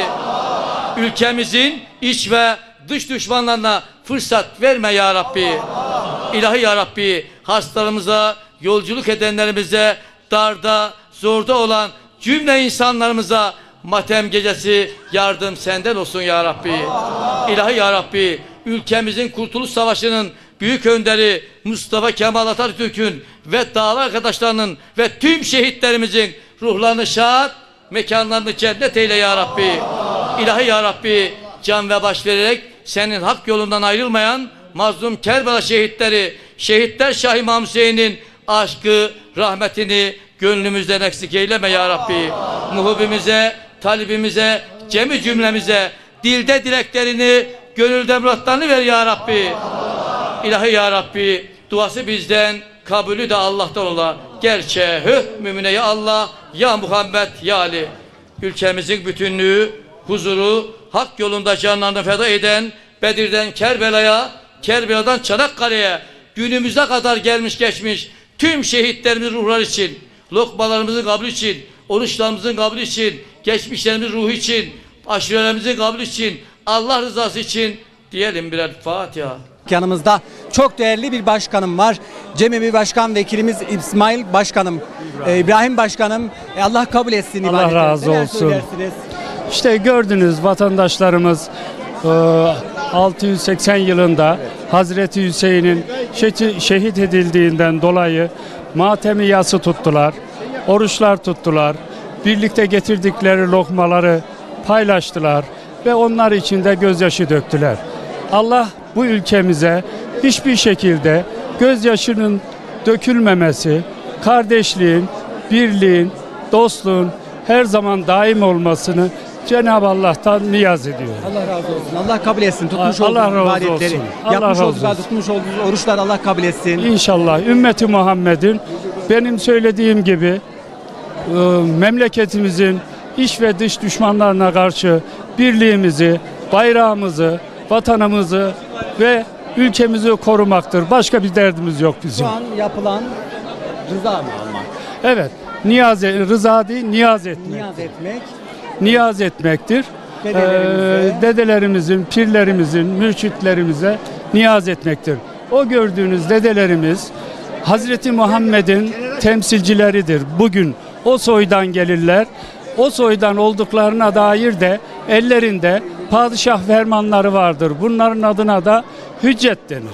Ülkemizin iç ve dış düşmanlarına fırsat verme ya Rabbi. İlahi ya Rabbi, hastalarımıza, yolculuk edenlerimize, darda, zorda olan cümle insanlarımıza matem gecesi yardım senden olsun ya Rabbi. İlahi ya Rabbi, ülkemizin Kurtuluş Savaşı'nın büyük önderi Mustafa Kemal Atatürk'ün ve dava arkadaşlarının ve tüm şehitlerimizin ruhlarını şad, mekanlarını cennet eyle ya Rabbi. İlahi ya Rabbi, can ve baş vererek senin hak yolundan ayrılmayan mazlum Kerbela şehitleri, şehitler Şah İmam Hüseyin'in aşkı, rahmetini gönlümüzden eksik eyleme ya Rabbi. Muhibimize, talibimize, cemi cümlemize dilde dileklerini, gönülde muratlarını ver ya Rabbi. İlahi ya Rabbi, duası bizden, kabulü de Allah'tan ola. Gerçeğe hüh mümine ya Allah, ya Muhammed, ya Ali. Ülkemizin bütünlüğü, huzuru, hak yolunda canlarını feda eden Bedir'den Kerbela'ya, Kerbela'dan Çanakkale'ye günümüze kadar gelmiş geçmiş tüm şehitlerimizin ruhları için, lokmalarımızın kabulü için, oruçlarımızın kabulü için, geçmişlerimizin ruhu için, aşirelerimizin kabulü için, Allah rızası için diyelim birer Fatiha. Yanımızda çok değerli bir başkanım var. Cemil Başkan Vekilimiz İsmail Başkanım, İbrahim, İbrahim Başkanım. E, Allah kabul etsin Allah ibadetleri. razı Neler olsun. söylersiniz? İşte gördünüz vatandaşlarımız e, altı yüz seksen yılında Hazreti Hüseyin'in şehit şehit edildiğinden dolayı matemi yası tuttular, oruçlar tuttular, birlikte getirdikleri lokmaları paylaştılar ve onlar için de gözyaşı döktüler. Allah bu ülkemize hiçbir şekilde gözyaşının dökülmemesi, kardeşliğin, birliğin, dostluğun her zaman daim olmasını Cenab-ı Allah'tan niyaz ediyor. Allah razı olsun. Allah kabul etsin. Tutmuş Allah olduğunuz razı ibadetleri, olsun. Allah yapmış razı olduğunuz, olsun. tutmuş olduğunuz oruçlar Allah kabul etsin. İnşallah ümmeti Muhammed'in benim söylediğim gibi e, memleketimizin iç ve dış düşmanlarına karşı birliğimizi, bayrağımızı, vatanımızı ve ülkemizi korumaktır. Başka bir derdimiz yok bizim. Şu an yapılan rıza mı almak? Evet, niyaz, rıza değil, niyaz etmek. Niyaz etmek. Niyaz etmektir. Dedelerimize. Ee, dedelerimizin, pirlerimizin, mürşitlerimize niyaz etmektir. O gördüğünüz dedelerimiz Hazreti Muhammed'in temsilcileridir. Bugün o soydan gelirler. O soydan olduklarına dair de ellerinde padişah fermanları vardır. Bunların adına da hüccet denir.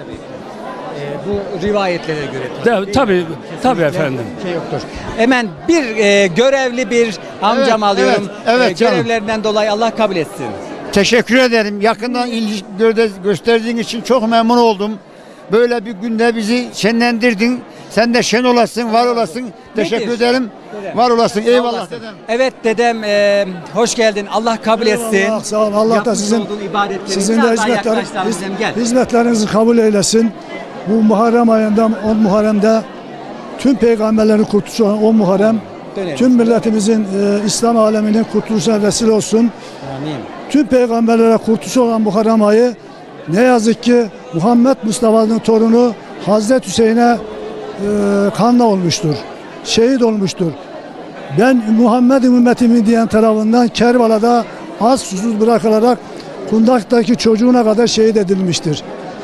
Ee, bu rivayetlere göre tabii. De, tabii, Kesinlikle tabii efendim. Şey yoktur. Hemen bir e, görevli bir amcam Evet, alıyorum. evet, evet E, canım. görevlerinden dolayı Allah kabul etsin. Teşekkür ederim. Yakından ilgi gö- gösterdiğin için çok memnun oldum. Böyle bir günde bizi şenlendirdin. Sen de şen olasın, var olasın. Teşekkür ederim. Dedem. Var olasın. Eyvallah Olasın. dedem. Evet dedem, e, hoş geldin. Allah kabul etsin. Eyvallah, sağ olun. Allah da Yapmış sizin olduğun ibadetleri sizin de biraz daha hizmetler, yaklaş daha bizden, gel. hizmetlerinizi kabul eylesin. Bu Muharrem ayında on Muharrem'de tüm peygamberlerin kurtuluşu olan on Muharrem Dönelim. tüm milletimizin e, İslam aleminin kurtuluşuna vesile olsun. Amin. Tüm peygamberlere kurtuluşu olan Muharrem ayı ne yazık ki Muhammed Mustafa'nın torunu Hazreti Hüseyin'e e, kanla olmuştur. Şehit olmuştur. Ben Muhammed'in ümmetimin diyen tarafından Kerbala'da az susuz bırakılarak kundaktaki çocuğuna kadar şehit edilmiştir.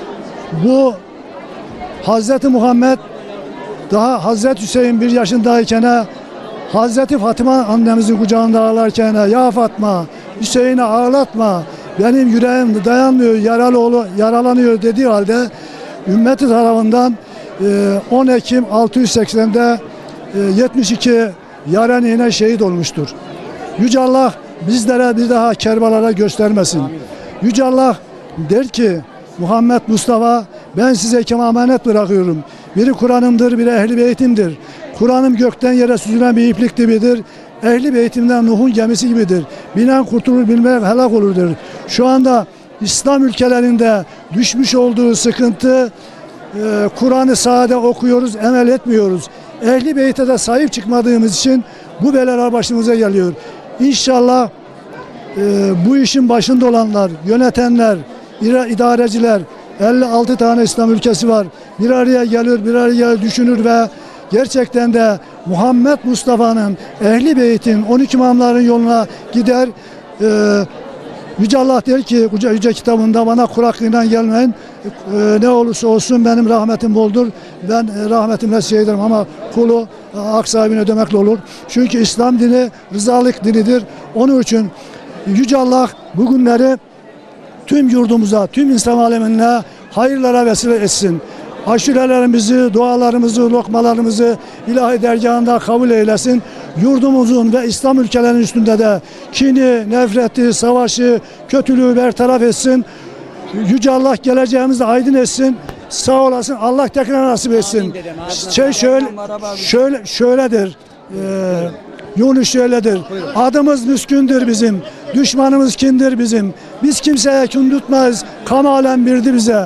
Bu Hazreti Muhammed daha Hazreti Hüseyin bir yaşındayken Hazreti Fatıma annemizin kucağında ağlarken ya Fatma Hüseyin'i ağlatma benim yüreğim dayanmıyor yaralı oğlu yaralanıyor dediği halde ümmeti tarafından on Ekim altı yüz seksende yetmiş iki yarenine şehit olmuştur. Yüce Allah bizlere bir daha Kerbala'da göstermesin. Yüce Allah der ki Muhammed Mustafa ben size kim emanet bırakıyorum. Biri Kur'an'ımdır, biri Ehli Beytim'dir. Kur'an'ım gökten yere süzülen bir iplik gibidir. Ehli Beytim'den Nuh'un gemisi gibidir. Binen kurtulur, bilmeyen helak olurdur. Şu anda İslam ülkelerinde düşmüş olduğu sıkıntı e, Kur'an'ı sade okuyoruz, emel etmiyoruz. Ehli Beyt'e de sahip çıkmadığımız için bu belalar başımıza geliyor. İnşallah bu işin başında olanlar, yönetenler, ira- idareciler, elli altı tane İslam ülkesi var. Bir araya gelir, bir araya düşünür ve gerçekten de Muhammed Mustafa'nın, Ehli Beyt'in, on iki imamların yoluna gider. Ee, Yüce Allah der ki Yüce, Yüce kitabında bana kuraklığından gelmeyin. Ee, ne olursa olsun benim rahmetim boldur. Ben e, rahmetimle şey ederim ama kulu e, hak sahibine ödemekle olur. Çünkü İslam dini rızalık dinidir. Onun için Yüce Allah bugünleri tüm yurdumuza, tüm İslam alemine hayırlara vesile etsin. Aşurelerimizi, dualarımızı, lokmalarımızı ilahi dergahında kabul eylesin. Yurdumuzun ve İslam ülkelerinin üstünde de kini, nefreti, savaşı, kötülüğü bertaraf etsin. Yüce Allah geleceğimizi aydın etsin. Sağ olasın. Allah tekrar nasip etsin. Şey şöyle, şöyle şöyledir. Ee, Yunus şöyledir. Adımız müskündür bizim. Düşmanımız kindir bizim. Biz kimseye kin tutmayız. Kamalen birdi bize.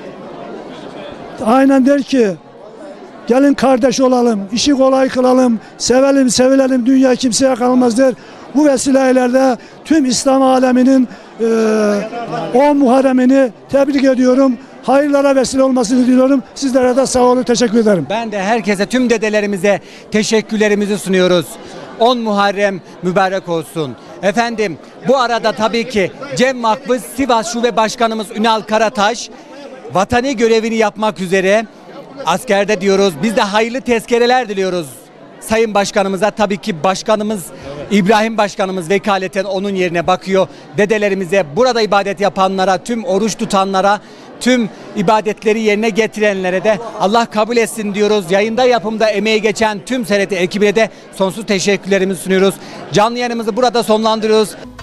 Aynen der ki gelin kardeş olalım, işi kolay kılalım, sevelim, sevilelim, dünya kimseye kalmaz der. Bu vesileylerde tüm İslam aleminin on Muharrem'ini tebrik ediyorum. Hayırlara vesile olmasını diliyorum. Sizlere de sağ olun, teşekkür ederim. Ben de herkese, tüm dedelerimize teşekkürlerimizi sunuyoruz. on Muharrem mübarek olsun. Efendim, bu arada tabii ki Cem Vakfı Sivas Şube Başkanımız Ünal Karataş vatani görevini yapmak üzere askerde diyoruz. Biz de hayırlı tezkereler diliyoruz Sayın Başkanımıza. Tabii ki Başkanımız İbrahim Başkanımız vekaleten onun yerine bakıyor. Dedelerimize, burada ibadet yapanlara, tüm oruç tutanlara, tüm ibadetleri yerine getirenlere de Allah kabul etsin diyoruz. Yayında, yapımda emeği geçen tüm S R T ekibine de sonsuz teşekkürlerimizi sunuyoruz. Canlı yayınımızı burada sonlandırıyoruz.